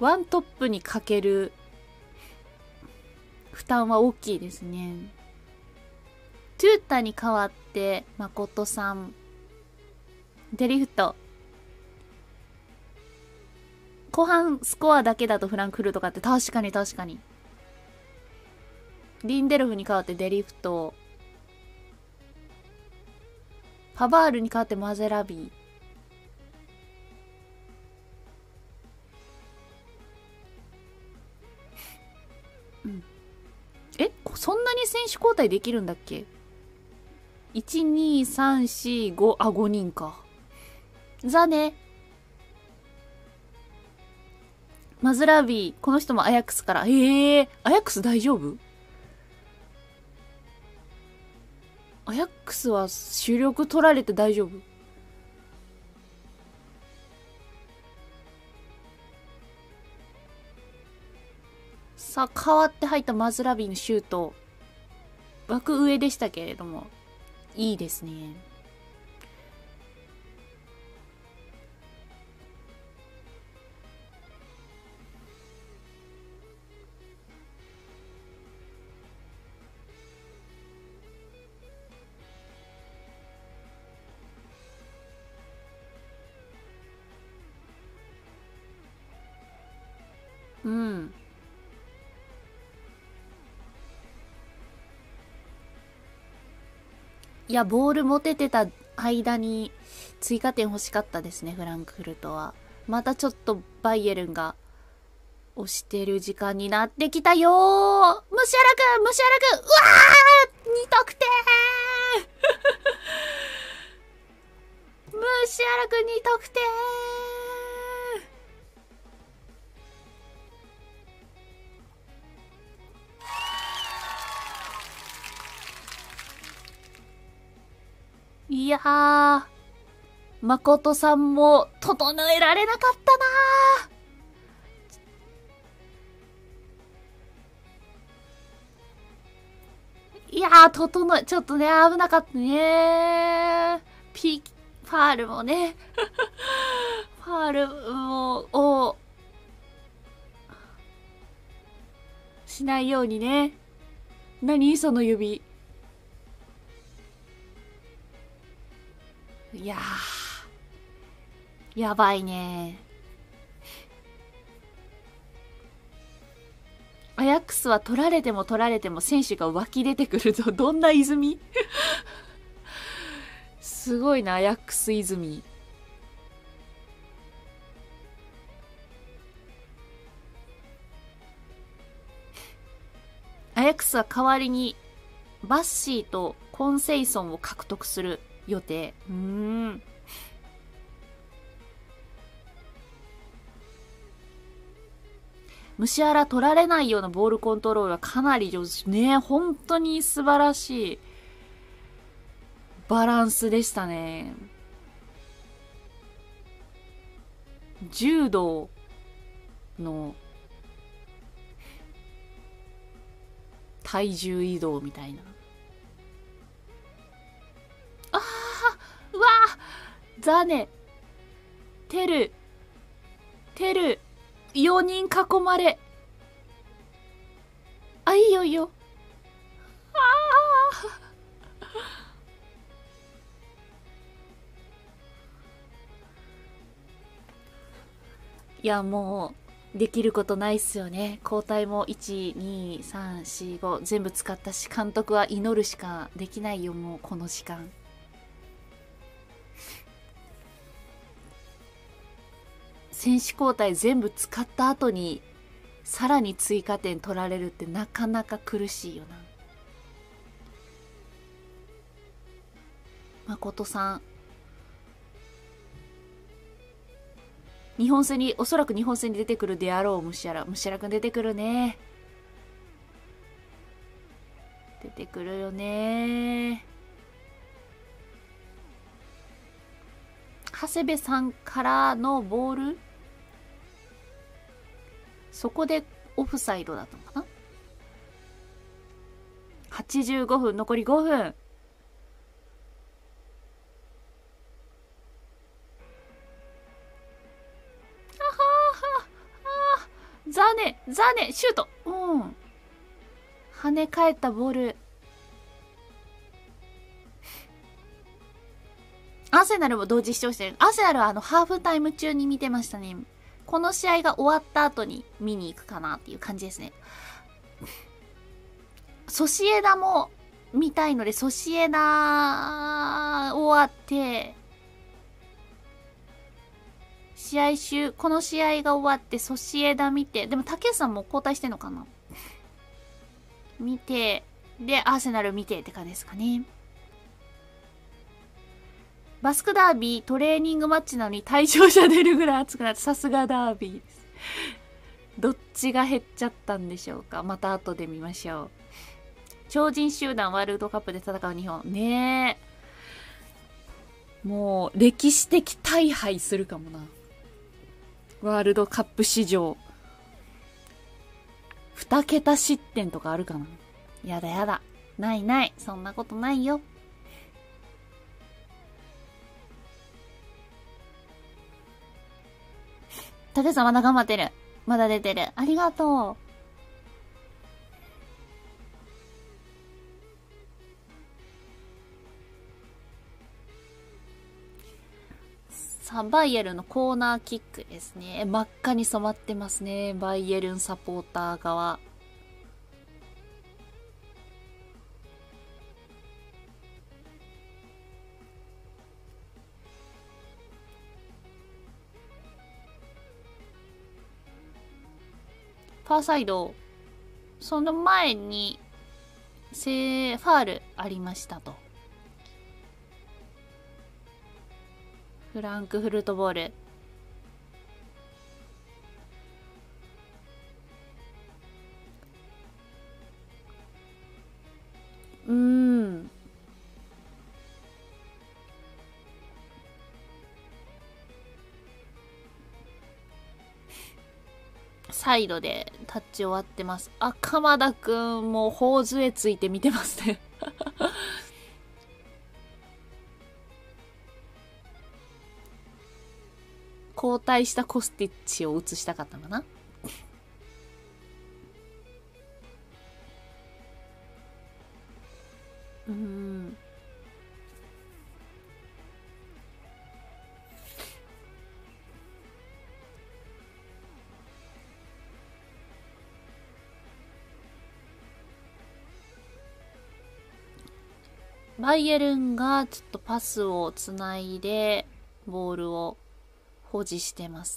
ワントップにかける負担は大きいですね。トゥータに代わって誠さん、デリフト。後半スコアだけだとフランクフルトかって、確かに確かに。リンデルフに代わってデリフト。パバールに代わってマゼラビー。うん。え、そんなに選手交代できるんだっけ？ 1、2、3、4、5、あ、5人か。ザネ。マズラビー、この人もアヤックスから。アヤックス大丈夫？アヤックスは主力取られて大丈夫？さあ、代わって入ったマズラビーのシュート。枠上でしたけれども。いいですね。うん。いや、ボール持ててた間に追加点欲しかったですね、フランクフルトは。またちょっとバイエルンが押してる時間になってきたよー。ムシアラくんうわー !2 得点ムシアラくん2得点いやー、誠さんも整えられなかったなー。いやー、ちょっとね、危なかったねー。ファールもね。ファールをしないようにね。何その指。いやー、やばいね。 アヤックスは取られても取られても選手が湧き出てくると、どんな泉すごいな、アヤックス泉。アヤックスは代わりにバッシーとコンセイソンを獲得する予定。虫荒取られないようなボールコントロールはかなり上手ね。本当に素晴らしいバランスでしたね。柔道の体重移動みたいな。うわー、ザネ、テル、4人囲まれ。あ、いいよいいよ。いや、もう、できることないっすよね。交代も1、2、3、4、5全部使ったし、監督は祈るしかできないよ、もうこの時間。選手交代全部使った後に、さらに追加点取られるってなかなか苦しいよな。誠さん。日本戦に、おそらく日本戦に出てくるであろう、ムシャラくん出てくるね。出てくるよね。長谷部さんからのボール、そこでオフサイドだったのかな。85分、残り5分。ザネ、シュート。跳ね返ったボール。アーセナルも同時視聴してる。アーセナルはハーフタイム中に見てましたね。この試合が終わった後に見に行くかなっていう感じですね。ソシエダも見たいので、ソシエダ終わって、この試合が終わってソシエダ見て、でも竹さんも交代してんのかな見て、で、アーセナル見てって感じですかね。バスクダービートレーニングマッチなのに対象者出るぐらい熱くなって、さすがダービーです。どっちが減っちゃったんでしょうか。また後で見ましょう。超人集団ワールドカップで戦う日本。ねえ。もう、歴史的大敗するかもな。ワールドカップ史上。2桁失点とかあるかな。やだやだ。ない。そんなことないよ。竹さんまだ頑張ってる。まだ出てる。ありがとう。さあ、バイエルンのコーナーキックですね。真っ赤に染まってますね。バイエルンサポーター側。ファーサイド、その前に、ファールありましたと。フランクフルトボール。サイドでタッチ終わってます。あ、鎌田くんも頬杖ついて見てますね。交代したコスティッチを映したかったのかな。 バイエルンがちょっとパスをつないで、ボールを保持してます。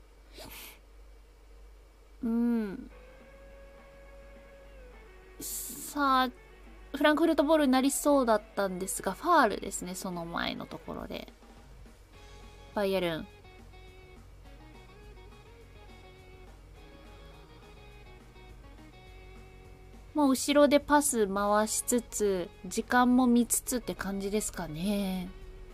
さあ、フランクフルトボールになりそうだったんですが、ファールですね、その前のところで。バイエルン。もう後ろでパス回しつつ、時間も見つつって感じですかね。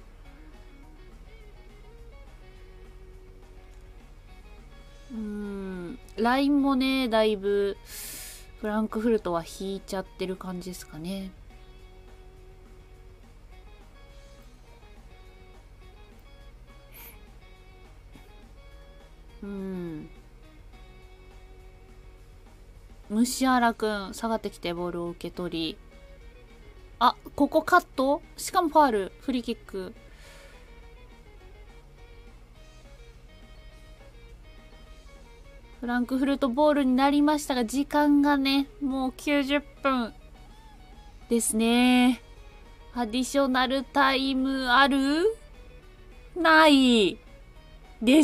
ラインもね、だいぶ、フランクフルトは引いちゃってる感じですかね。ムシアラくん、下がってきてボールを受け取り。あ、ここカット？しかもファール、フリーキック。フランクフルトボールになりましたが、時間がね、もう90分ですね。アディショナルタイムある？ないです。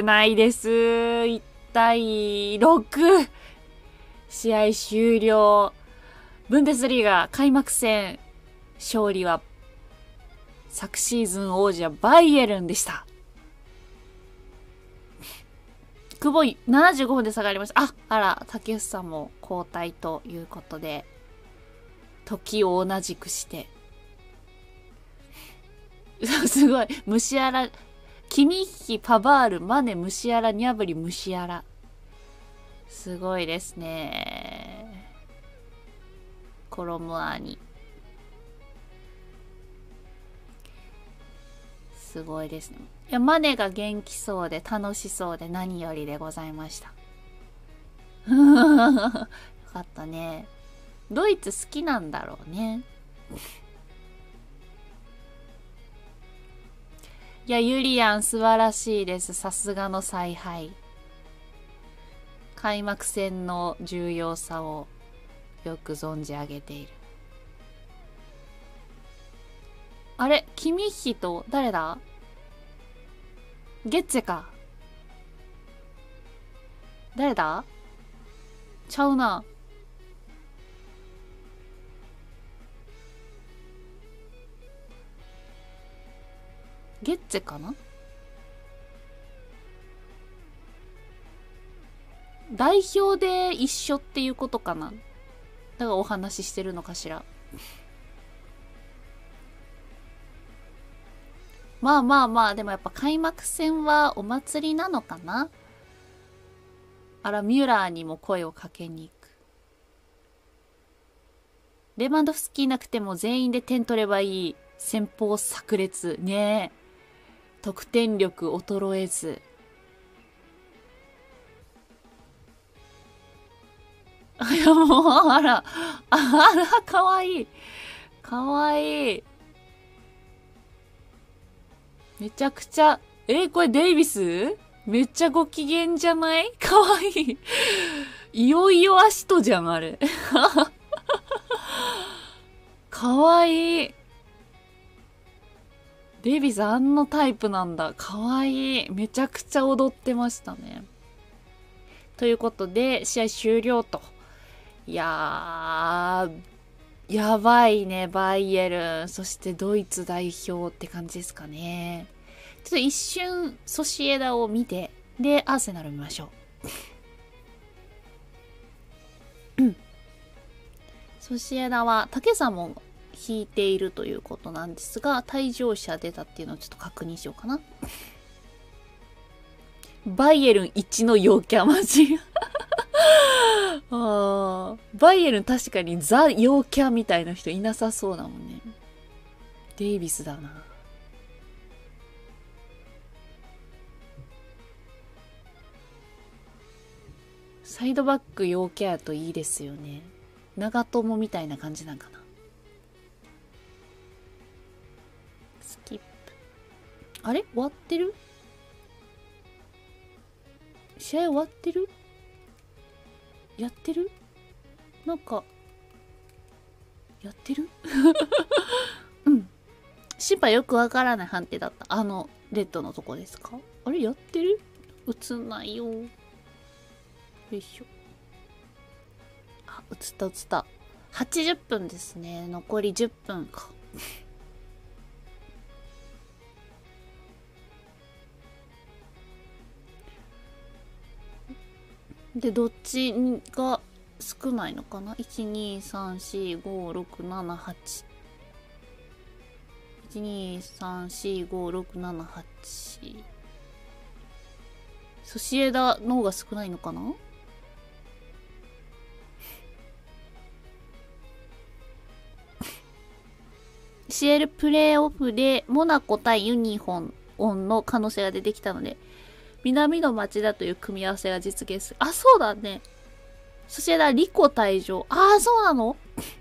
ないです。1対6。試合終了。ブンデスリーガ開幕戦。勝利は、昨シーズン王者バイエルンでした。久保75分で下がりました。あら、竹内さんも交代ということで、時を同じくして。すごい。ムシアラ、キミッヒ、パバール、マネ、ムシアラ、ニャブリ、ムシアラ。すごいですね。コロムアーニ。すごいですね。いや、マネが元気そうで楽しそうで何よりでございました。よかったね。ドイツ好きなんだろうね。いや、ユリアン素晴らしいです。さすがの采配。開幕戦の重要さをよく存じ上げている。あれ、キミッヒと誰だ？ゲッツェか。誰だ？ちゃうな。ゲッツェかな？代表で一緒っていうことかな。だからお話ししてるのかしら。まあまあまあ、でもやっぱ開幕戦はお祭りなのかな。あら、ミュラーにも声をかけに行く。レバンドフスキーなくても全員で点取ればいい。先方炸裂。ねえ。得点力衰えず。いやもう、あら、かわいい。かわいい。めちゃくちゃ、これデイビス？めっちゃご機嫌じゃない？かわいい。いよいよアシトじゃん、あれ。かわいい。デイビスあんのタイプなんだ。かわいい。めちゃくちゃ踊ってましたね。ということで、試合終了と。いやー、やばいね、バイエルン。そしてドイツ代表って感じですかね。ちょっと一瞬、ソシエダを見て、で、アーセナル見ましょう。ソシエダは、竹さんも引いているということなんですが、退場者出たっていうのをちょっと確認しようかな。バイエルン1の陽キャマジ。バイエルン確かにザ陽キャみたいな人いなさそうだもんね。デイビスだな。サイドバック陽キャやといいですよね。長友みたいな感じなんかな。スキップ。あれ終わってる？試合終わってる？やってる？なんか、 やってるうん。審判よくわからない判定だった。レッドのとこですか？あれやってる？映んないよ。よいしょ。あ、映った映った。80分ですね。残り10分か。で、どっちが少ないのかな？ 1、2、3、4、5、6、7、8。1、2、3、4、5、6、7、8。ソシエダの方が少ないのかな？CL プレーオフでモナコ対ユニフォンの可能性が出てきたので、南の町だという組み合わせが実現する。あ、そうだね。そしてリコ退場。ああ、そうなの？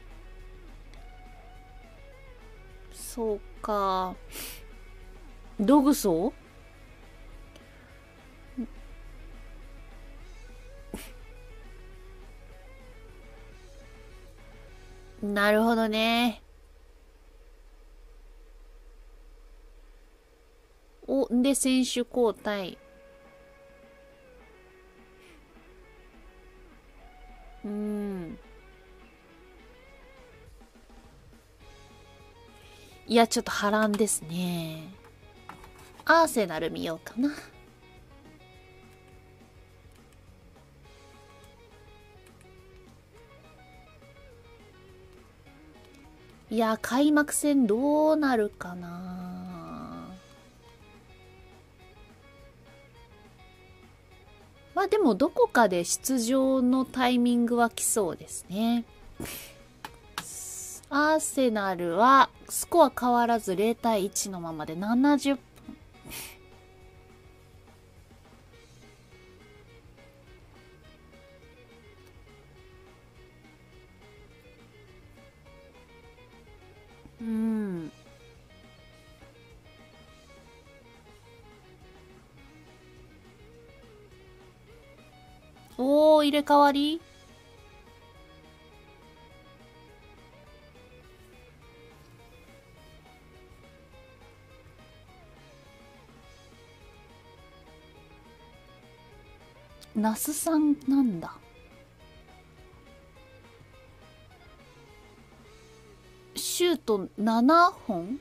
そうか。ドグソなるほどね。で、選手交代。いや、ちょっと波乱ですね。アーセナル見ようかな。いや、開幕戦どうなるかな。まあでもどこかで出場のタイミングは来そうですね。アーセナルはスコア変わらず0対1のままで70分。おー、入れ替わり？ナスさんなんだ。シュート7本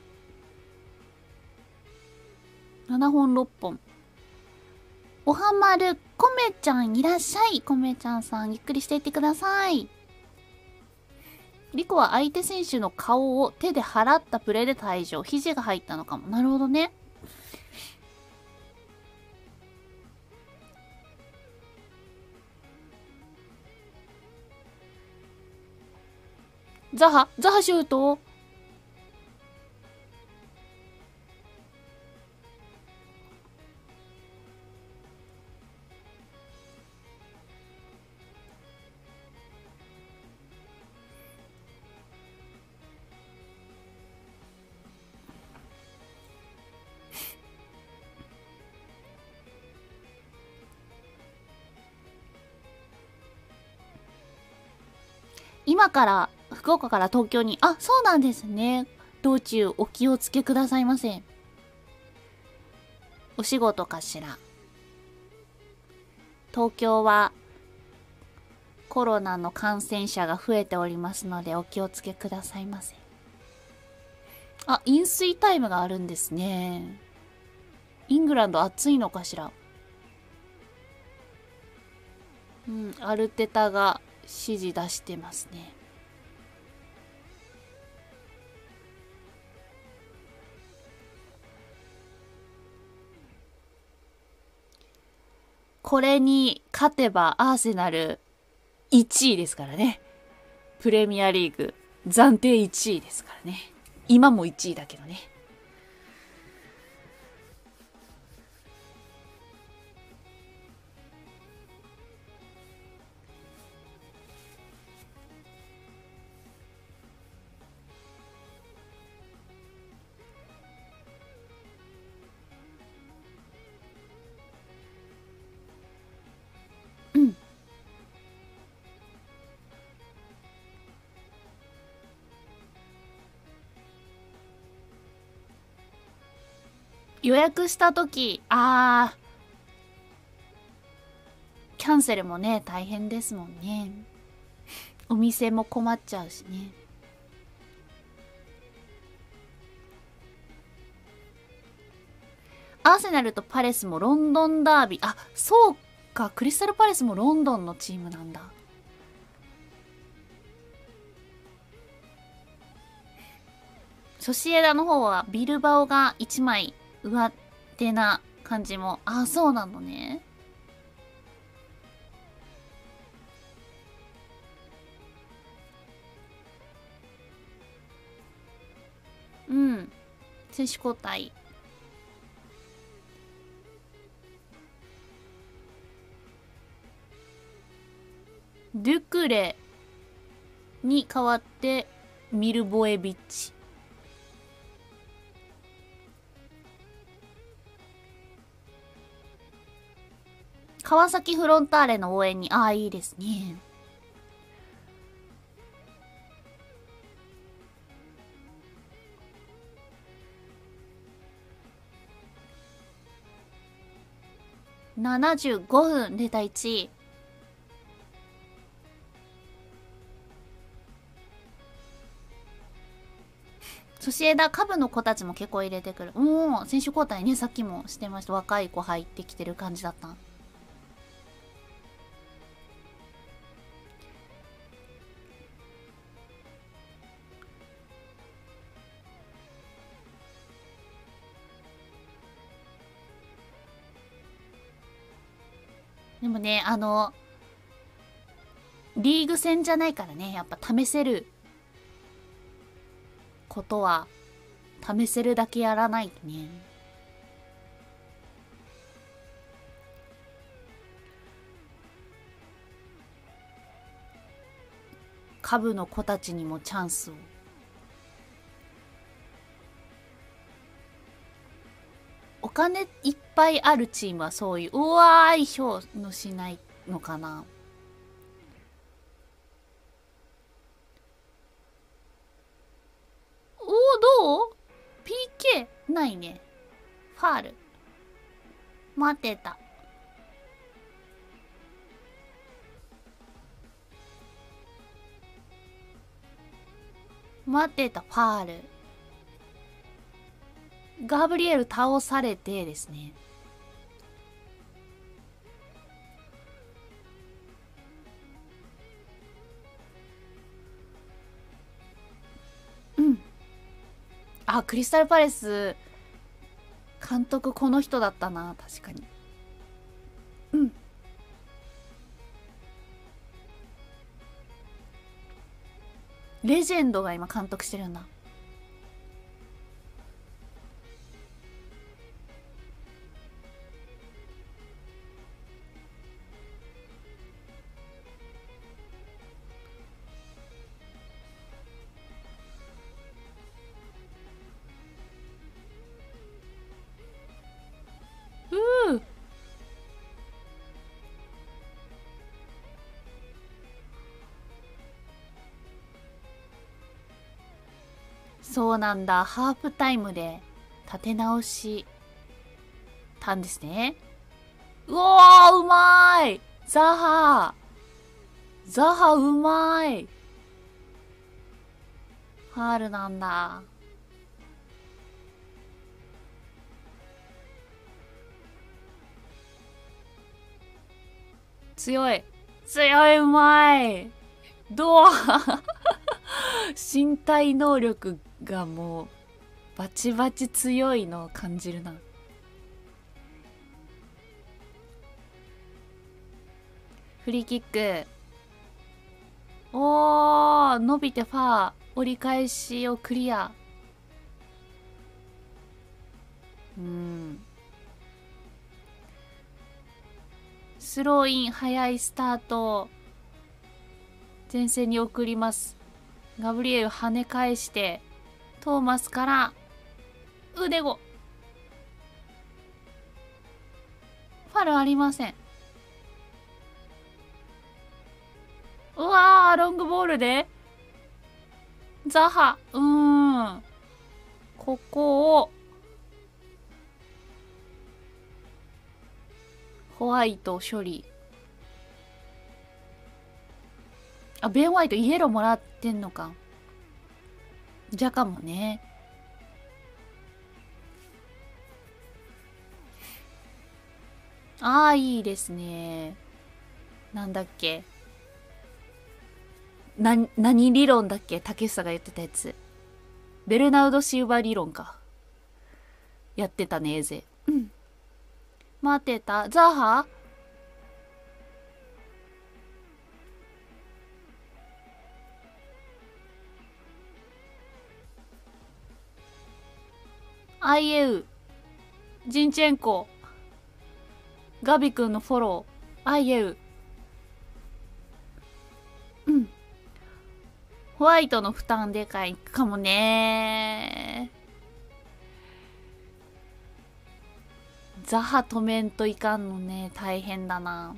?7 本6本。おはまる、コメちゃんいらっしゃい。コメちゃんさん、ゆっくりしていってください。リコは相手選手の顔を手で払ったプレーで退場。肘が入ったのかも。なるほどね。ザハシュート。今から福岡から東京に、あ、そうなんですね。道中お気をつけくださいませ。お仕事かしら。東京はコロナの感染者が増えておりますのでお気をつけくださいませ。あ、飲水タイムがあるんですね。イングランド暑いのかしら。アルテタが指示出してますね。これに勝てばアーセナル1位ですからね。プレミアリーグ暫定1位ですからね。今も1位だけどね。 予約したとき、キャンセルもね、大変ですもんね。お店も困っちゃうしね。アーセナルとパレスもロンドンダービー。あ、そうか。クリスタルパレスもロンドンのチームなんだ。ソシエダの方はビルバオが1枚上手な感じも。そうなのね。うん。選手交代。ドゥクレに代わってミルボエビッチ。川崎フロンターレの応援に、いいですね。75分0対1。ソシエダ、下部の子たちも結構入れてくる。選手交代ね、さっきもしてました。若い子入ってきてる感じだった。でもね、リーグ戦じゃないからね、やっぱ試せることは、試せるだけやらないとね。下部の子たちにもチャンスを。お金いっぱいあるチームはそういう、票のしないのかな。どう ?PK? ないね。ファール。待ってた。待ってた、ファール。ガブリエル倒されてですね。クリスタルパレス、監督この人だったな、確かに。レジェンドが今監督してるんだ。そうなんだ。ハーフタイムで立て直したんですね。うわー、うまい。ザハうまい。ファールなんだ。強い、うまい。身体能力がもうバチバチ強いのを感じるな。フリーキック。伸びてファー。折り返しをクリア。スローイン、早いスタート。前線に送ります。ガブリエル跳ね返して、トーマスから腕後。ファルありません。うわー、ロングボールでザハ、ここをホワイト処理。あ、ベンホワイトイエローもらってんのか。じゃかもね。ああ、いいですね。なんだっけ。何理論だっけ、竹下が言ってたやつ。ベルナウド・シウバ理論か。やってたね、エゼ。うん。待ってた。ザハアイエウ。ジンチェンコ。ガビ君のフォロー。アイエウ。うん。ホワイトの負担でかいかもね。ザハ止めんといかんのね。大変だな。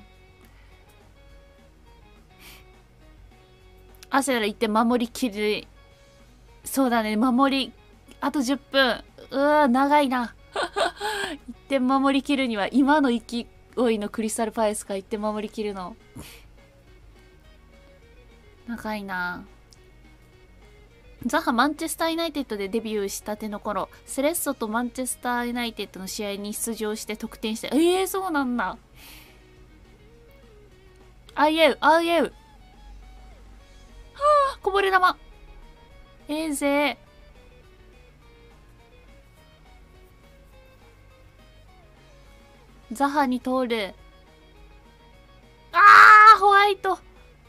アセラ行って守りきる。そうだね、守り、あと10分。長いな。一点守りきるには、今の勢いのクリスタルパレスか一点守りきるの。長いな。ザハ、マンチェスターユナイテッドでデビューしたての頃、セレッソとマンチェスターユナイテッドの試合に出場して得点して、そうなんだ。あいえう、あいえう。はあ、こぼれ玉。ぜ。ザハに通る。ホワイト。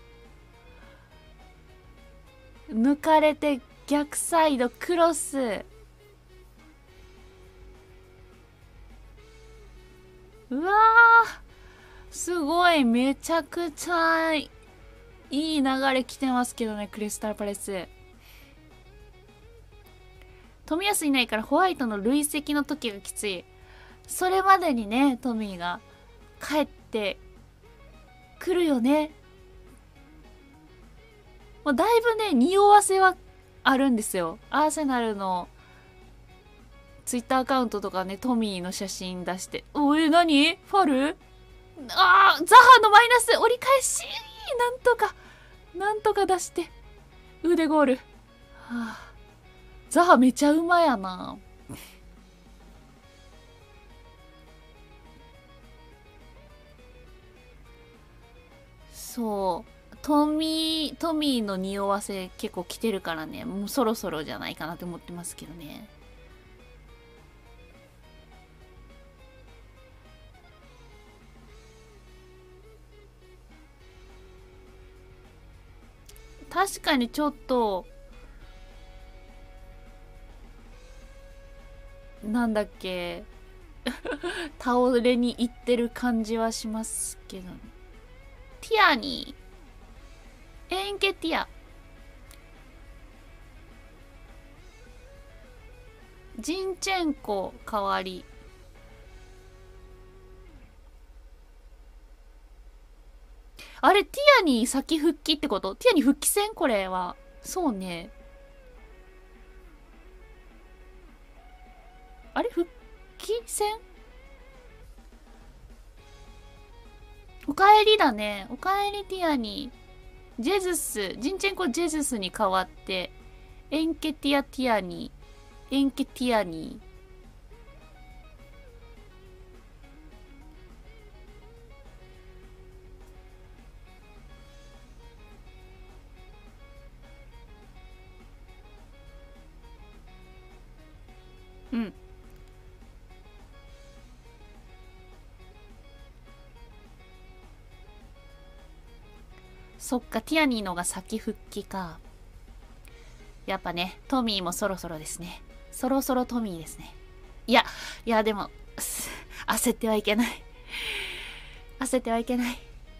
抜かれて逆サイドクロス。うわー、すごい、めちゃくちゃいい流れ来てますけどね、クリスタルパレス。冨安いないからホワイトの累積の時がきつい。それまでにね、トミーが帰ってくるよね。もうだいぶね、匂わせはあるんですよ。アーセナルのツイッターアカウントとかね、トミーの写真出して。何ファル？ザハのマイナス折り返し、なんとか出して。腕ゴール。ザハめちゃうまやな。そう。トミーの匂わせ結構来てるからね、もうそろそろじゃないかなって思ってますけどね。確かにちょっと、なんだっけ、倒れに行ってる感じはしますけど、ね。ティアに、エンケティア。ジンチェンコ代わり。あれ、ティアに先復帰ってこと？ティアに復帰戦これは。そうね。あれ復帰戦？おかえりだね。おかえりティアに。ジンチェンコジェズスに代わって、エンケティアティアに、エンケティアに。うん。そっか、ティアニーのが先復帰か。やっぱね、トミーもそろそろですね。そろそろトミーですね。いやでも、焦ってはいけない。焦ってはいけない。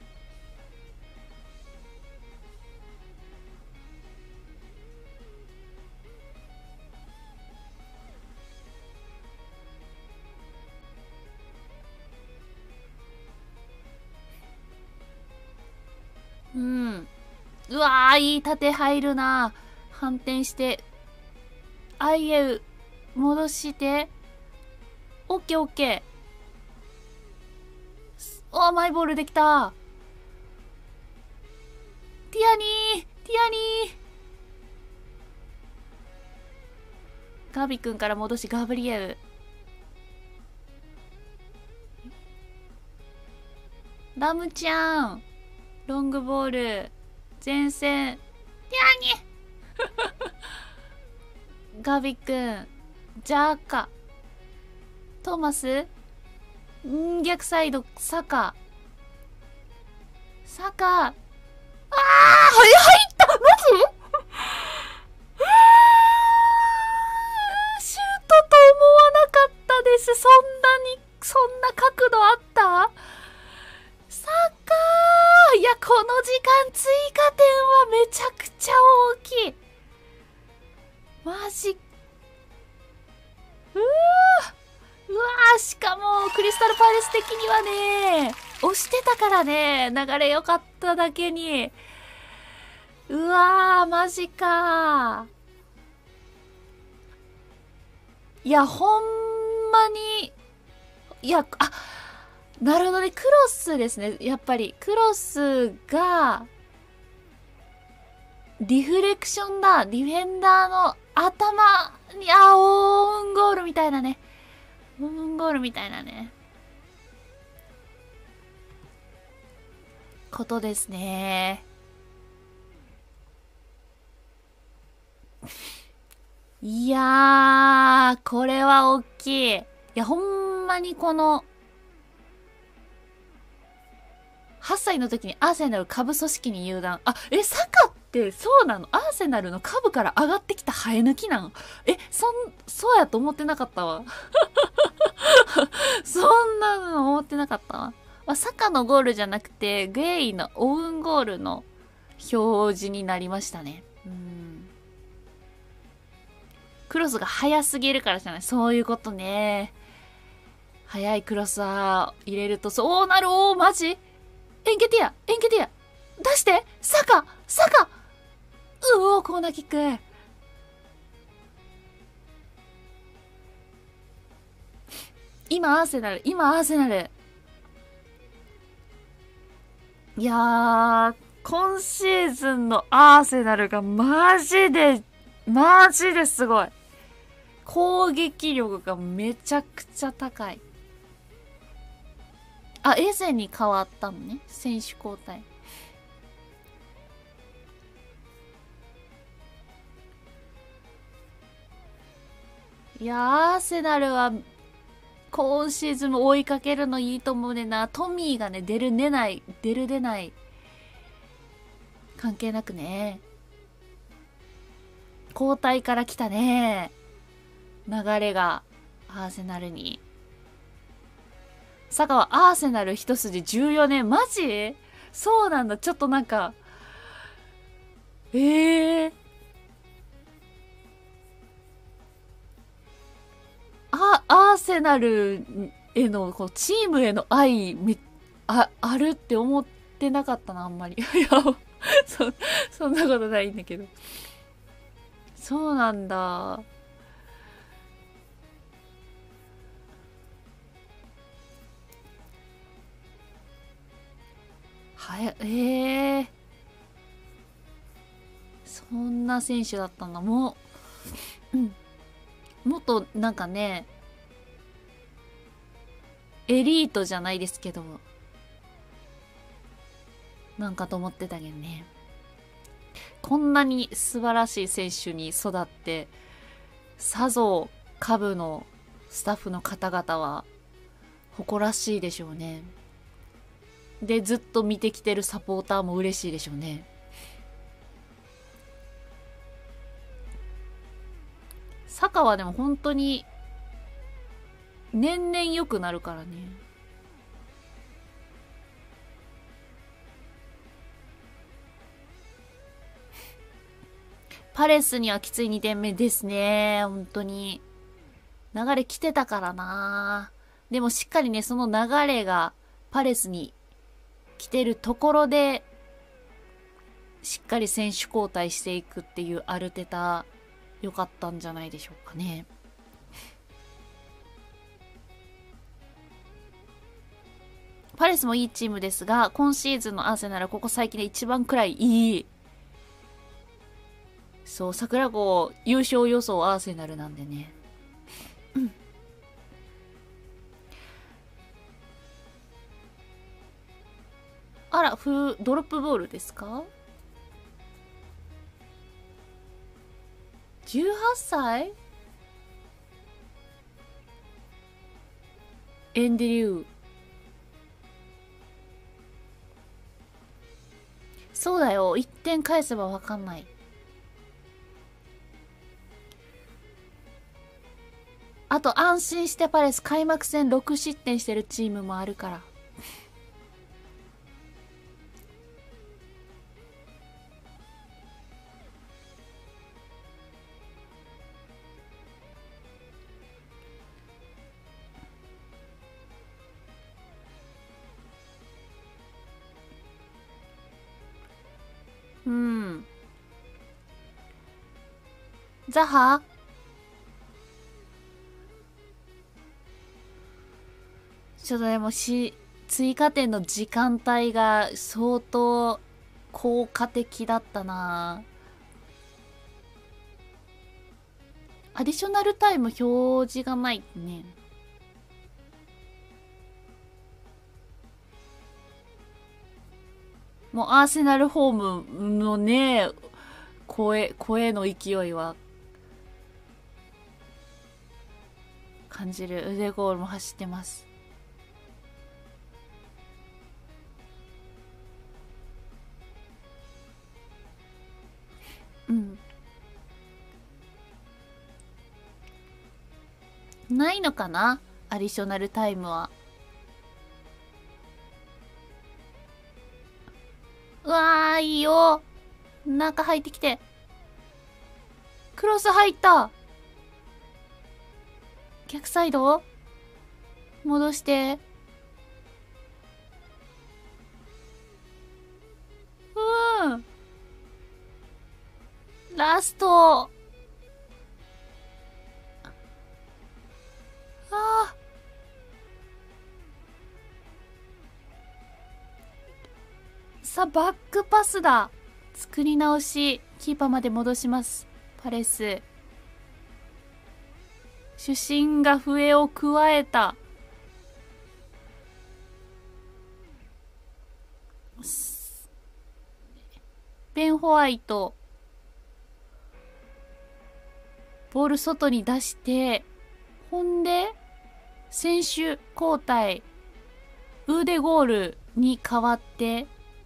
うん。うわー、いい縦入るな。反転して。あいえう。戻して。オッケーオッケー。 ー、マイボールできた。ティアニー、ティアニー。ガビ君から戻し、ガブリエル。ラムちゃん。ロングボール。前線。ティアニーガビ君。ジャーカ。トーマス。逆サイド、サカ。サカ。入ったマジシュートと思わなかったです。そんな角度あったサカー。いや、この時間追加点はめちゃくちゃ大きい。マジ。うわー、しかも、クリスタルパレス的にはね、押してたからね、流れ良かっただけに。うわー、マジかー。いや、ほんまに、いや、なるほどね、クロスですね。やっぱり、クロスが、リフレクションだ。ディフェンダーの頭に、オウンゴールみたいなね。オウンゴールみたいなね。ことですね。いやー、これは大きい。いや、ほんまにこの、8歳の時にアーセナル下部組織に入団。サカってそうなの？アーセナルの下部から上がってきた生え抜きなの？そうやと思ってなかったわ。そんなの思ってなかったわ。サカのゴールじゃなくて、グエイのオウンゴールの表示になりましたね。クロスが早すぎるからじゃない。そういうことね。早いクロスは入れるとそうなる。マジ？エンケティア出してサカコーナーキック。今アーセナル。いやー、今シーズンのアーセナルがマジですごい。攻撃力がめちゃくちゃ高い。エゼに変わったのね。選手交代。いやー、アーセナルは、今シーズンも追いかけるのいいと思うねんな。トミーがね、出る出ない。関係なくね。交代から来たね。流れが、アーセナルに。サカはアーセナル一筋14年。マジ？そうなんだ。ちょっとなんか、アーセナルへの、チームへの愛、あるって思ってなかったな、あんまり。いや、そんなことないんだけど。そうなんだ。そんな選手だったんだ。もっとなんかね、エリートじゃないですけど、なんかと思ってたけどね。こんなに素晴らしい選手に育って、さぞ下部のスタッフの方々は誇らしいでしょうね。で、ずっと見てきてるサポーターも嬉しいでしょうね。サカはでも本当に年々良くなるからね。パレスにはきつい2点目ですね。本当に。流れ来てたからな。でもしっかりね、その流れがパレスに来てるところで、しっかり選手交代していくっていうアルテタ、良かったんじゃないでしょうかね。 パレスもいいチームですが、今シーズンのアーセナルはここ最近で一番くらいいい。そう、桜子優勝予想アーセナルなんでね。うん。あら、ドロップボールですか？ 18 歳エンデリュー。そうだよ。1点返せばわかんない。あと安心してパレス開幕戦6失点してるチームもあるから。うん。ザハちょっとでも追加点の時間帯が相当効果的だったな。アディショナルタイム表示がないね。もうアーセナルホームのね、声の勢いは感じる。腕ゴールも走ってます。うん。ないのかなアディショナルタイムは。うわー、いいよ。中入ってきて。クロス入った。逆サイド戻して。ラスト。あさあ、バックパスだ。作り直し。キーパーまで戻します。パレス。主審が笛を加えた。ベン・ホワイト。ボール外に出して、ほんで、選手交代。ウーデゴールに変わって、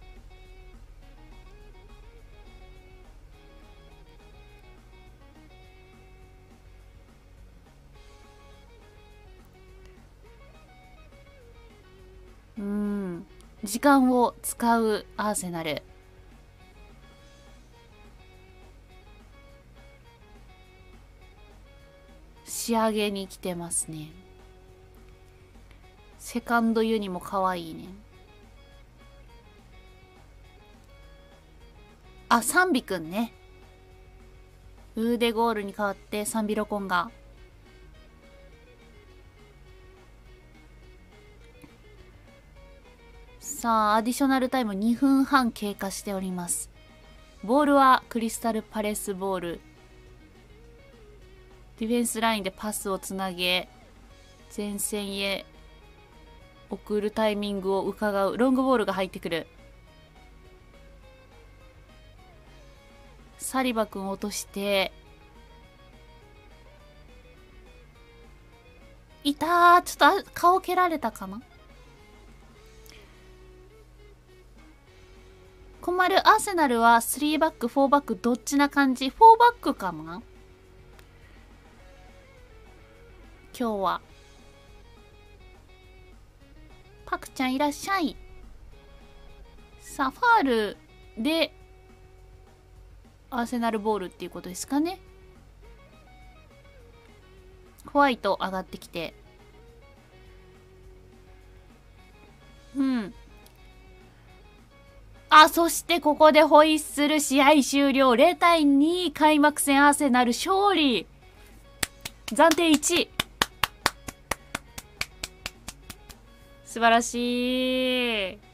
時間を使うアーセナル。仕上げに来てますね。セカンドユニも可愛いね。あ、サンビくんね。ウーデゴールに代わってサンビロコンが。さあ、アディショナルタイム2分半経過しております。ボールはクリスタルパレスボール。ディフェンスラインでパスをつなげ、前線へ送るタイミングを伺う。ロングボールが入ってくる。サリバ君落として、いたー。ちょっと顔蹴られたかな。困る。アーセナルは3バック、4バックどっちな感じ？ 4 バックかな今日は。パクちゃんいらっしゃい。さあ、ファールで、アーセナルボールっていうことですかね。ホワイト上がってきて。うん。あ、そしてここでホイッスル。試合終了。0対2。開幕戦アーセナル勝利。暫定1位。 素晴らしい。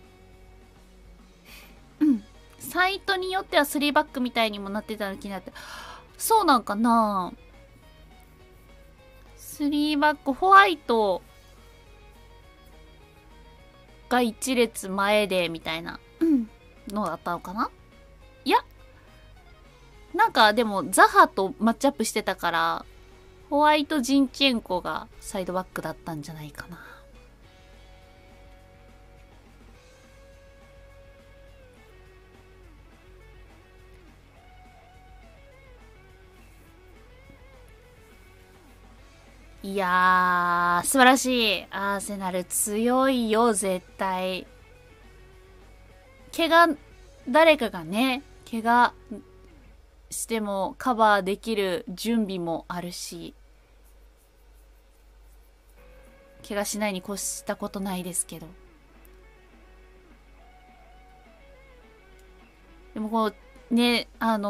うん。サイトによっては3バックみたいにもなってたの気になって。そうなんかな？ 3 バック、ホワイトが1列前で、みたいな、のだったのかな？いや、なんかでもザハとマッチアップしてたから、ホワイト・ジンチェンコがサイドバックだったんじゃないかな。いやー、素晴らしい。アーセナル強いよ、絶対。誰かがね、怪我してもカバーできる準備もあるし、怪我しないに越したことないですけど。でもこう、ね、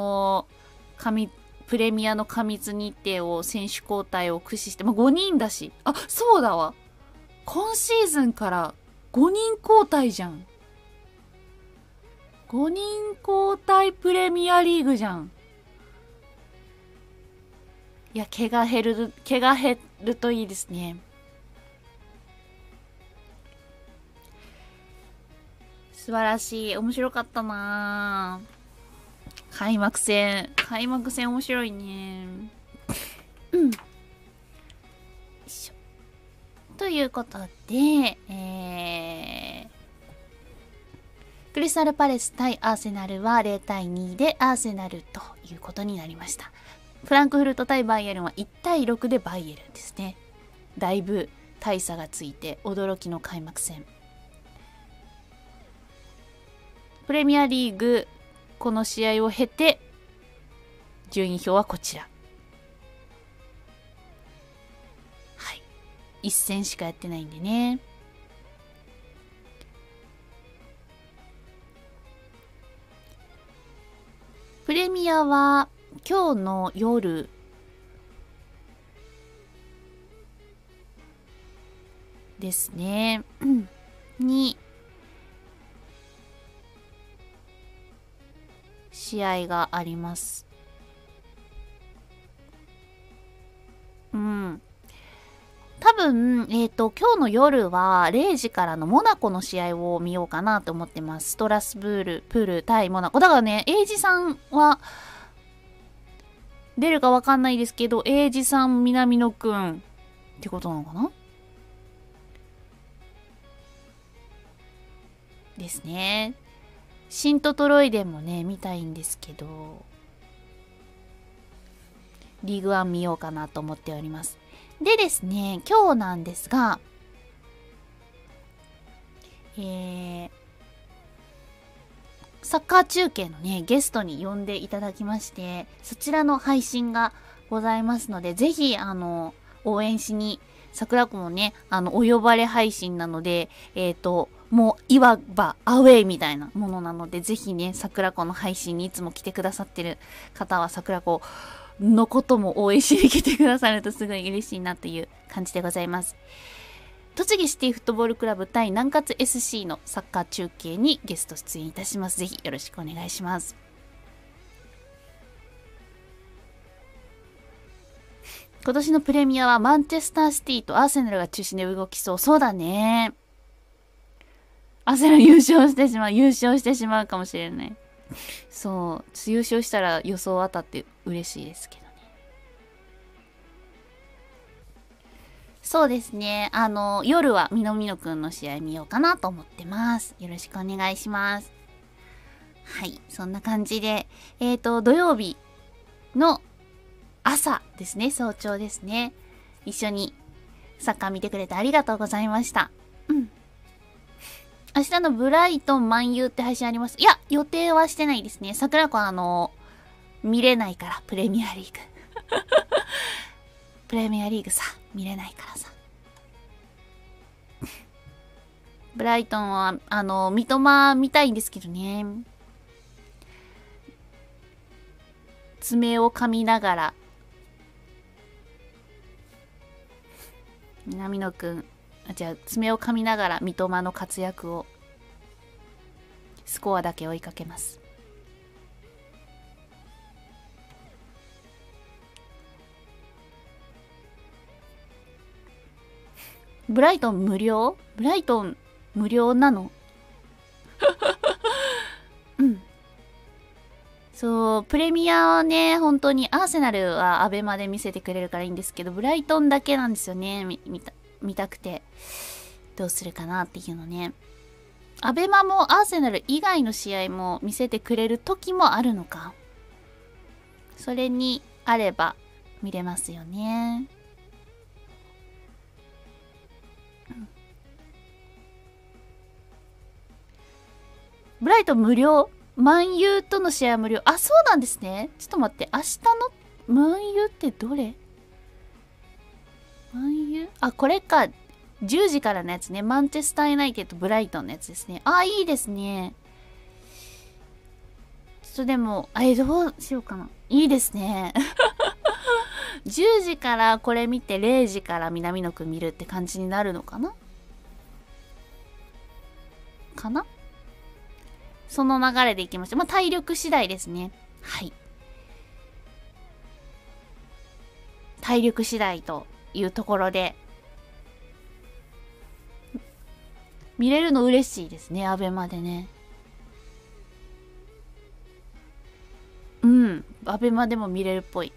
プレミアの過密日程を選手交代を駆使して、まあ、5人だし。あ、そうだわ。今シーズンから5人交代じゃん。5人交代プレミアリーグじゃん。いや、怪我減るといいですね。素晴らしい。面白かったなぁ。開幕戦面白いね。うん。よいしょ。ということで、クリスタルパレス対アーセナルは0対2でアーセナルということになりました。フランクフルト対バイエルンは1対6でバイエルンですね。だいぶ大差がついて驚きの開幕戦。プレミアリーグ、この試合を経て、順位表はこちら。はい。一戦しかやってないんでね。プレミアは今日の夜ですね。に、試合があります。うん。多分、今日の夜は0時からのモナコの試合を見ようかなと思ってます。ストラスブール、プール対モナコ。だからね、英二さんは出るかわかんないですけど、英二さん、南野くんってことなのかなですね。シントトロイデンもね、見たいんですけど、リーグワン見ようかなと思っております。でですね、今日なんですが、サッカー中継のね、ゲストに呼んでいただきまして、そちらの配信がございますので、ぜひ、応援しに、桜子もね、お呼ばれ配信なので、もう、いわば、アウェイみたいなものなので、ぜひね、桜子の配信にいつも来てくださってる方は、桜子のことも応援しに来てくださるとすごい嬉しいなという感じでございます。栃木シティフットボールクラブ対南葛 SC のサッカー中継にゲスト出演いたします。ぜひよろしくお願いします。今年のプレミアはマンチェスターシティとアーセナルが中心で動きそう。そうだね。アーセナル優勝してしまうかもしれない。そう。優勝したら予想当たって嬉しいですけどね。そうですね。夜は南野くんの試合見ようかなと思ってます。よろしくお願いします。はい。そんな感じで、土曜日の朝ですね。早朝ですね。一緒にサッカー見てくれてありがとうございました。うん。明日のブライトン満遊って配信あります。いや、予定はしてないですね。桜子見れないから、プレミアリーグ。プレミアリーグさ、見れないからさ。ブライトンは、三笘見たいんですけどね。爪を噛みながら。南野くん、 じゃあ爪を噛みながら三笘の活躍を、スコアだけ追いかけます。ブライトン無料？ブライトン無料なの？うん。そう、プレミアはね、本当にアーセナルはアベマで見せてくれるからいいんですけど、ブライトンだけなんですよね。見たくて。どうするかなっていうのね。アベマもアーセナル以外の試合も見せてくれる時もあるのか。それにあれば見れますよね。ブライトン無料？マンユーとの試合無料。あ、そうなんですね。ちょっと待って。明日のマンユーってどれ？マンユー？あ、これか。10時からのやつね。マンチェスターユナイテッドブライトンのやつですね。あ、いいですね。ちょっとでも、どうしようかな。いいですね。10時からこれ見て0時から南野くん見るって感じになるのかな？その流れでいきましょう。まあ、体力次第ですね。はい。体力次第というところで、見れるの嬉しいですね、アベマでね。うん、アベマでも見れるっぽい。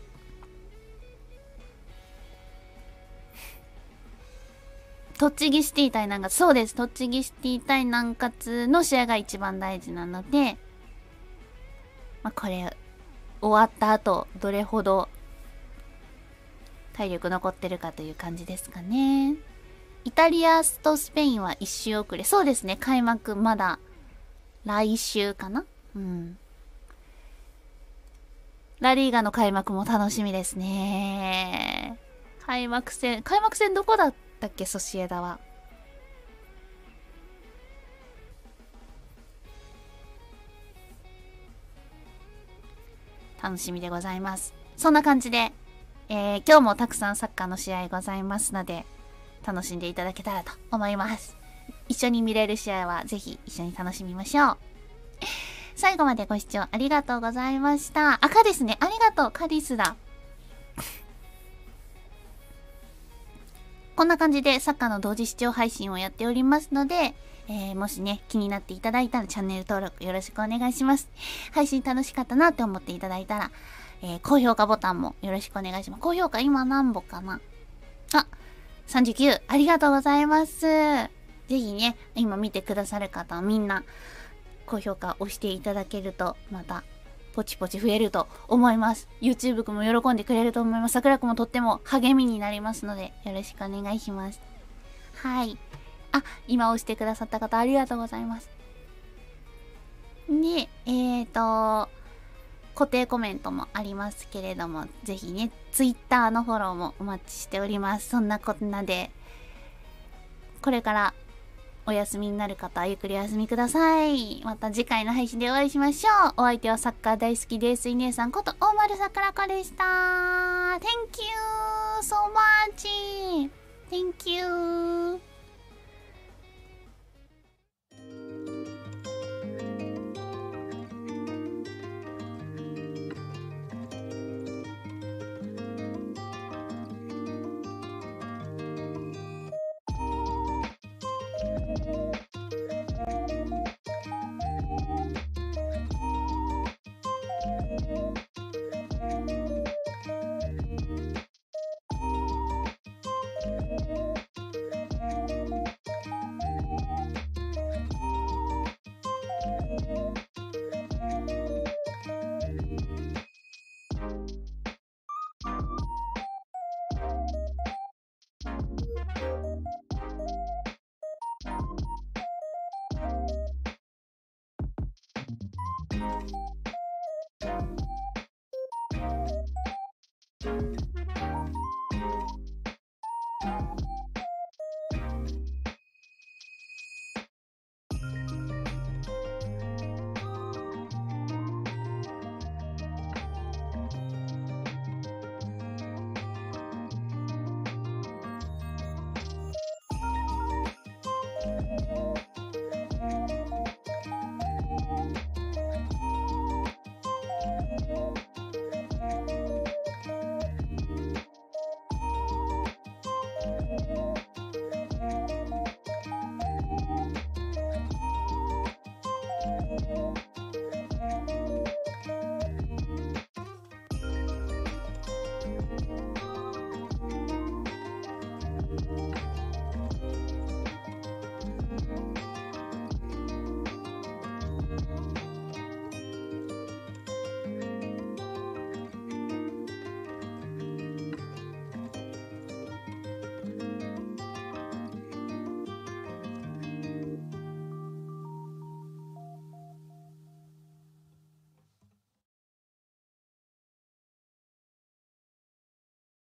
栃木シティ対南葛。そうです。栃木シティ対南葛の試合が一番大事なので、まあ、これ、終わった後、どれほど体力残ってるかという感じですかね。イタリアとスペインは一周遅れ。そうですね。開幕まだ来週かな？うん。ラリーガの開幕も楽しみですね。開幕戦どこだったっけ、ソシエダは。楽しみでございます。そんな感じで、今日もたくさんサッカーの試合ございますので、楽しんでいただけたらと思います。一緒に見れる試合はぜひ一緒に楽しみましょう。最後までご視聴ありがとうございました。赤ですね。ありがとう。カリスだ。こんな感じでサッカーの同時視聴配信をやっておりますので、もしね、気になっていただいたらチャンネル登録よろしくお願いします。配信楽しかったなって思っていただいたら、高評価ボタンもよろしくお願いします。高評価今何本かなあ、39。ありがとうございます。ぜひね、今見てくださる方はみんな、高評価押していただけると、また、ポチポチ増えると思います。YouTube くんも喜んでくれると思います。桜くんもとっても励みになりますので、よろしくお願いします。はい。あ、今押してくださった方ありがとうございます。で、固定コメントもありますけれども、ぜひね、Twitter のフォローもお待ちしております。そんなこんなで、これからお休みになる方はゆっくりお休みください。また次回の配信でお会いしましょう。お相手はサッカー大好きです。姉さんこと大丸さくらかでした。Thank you so much. Thank you.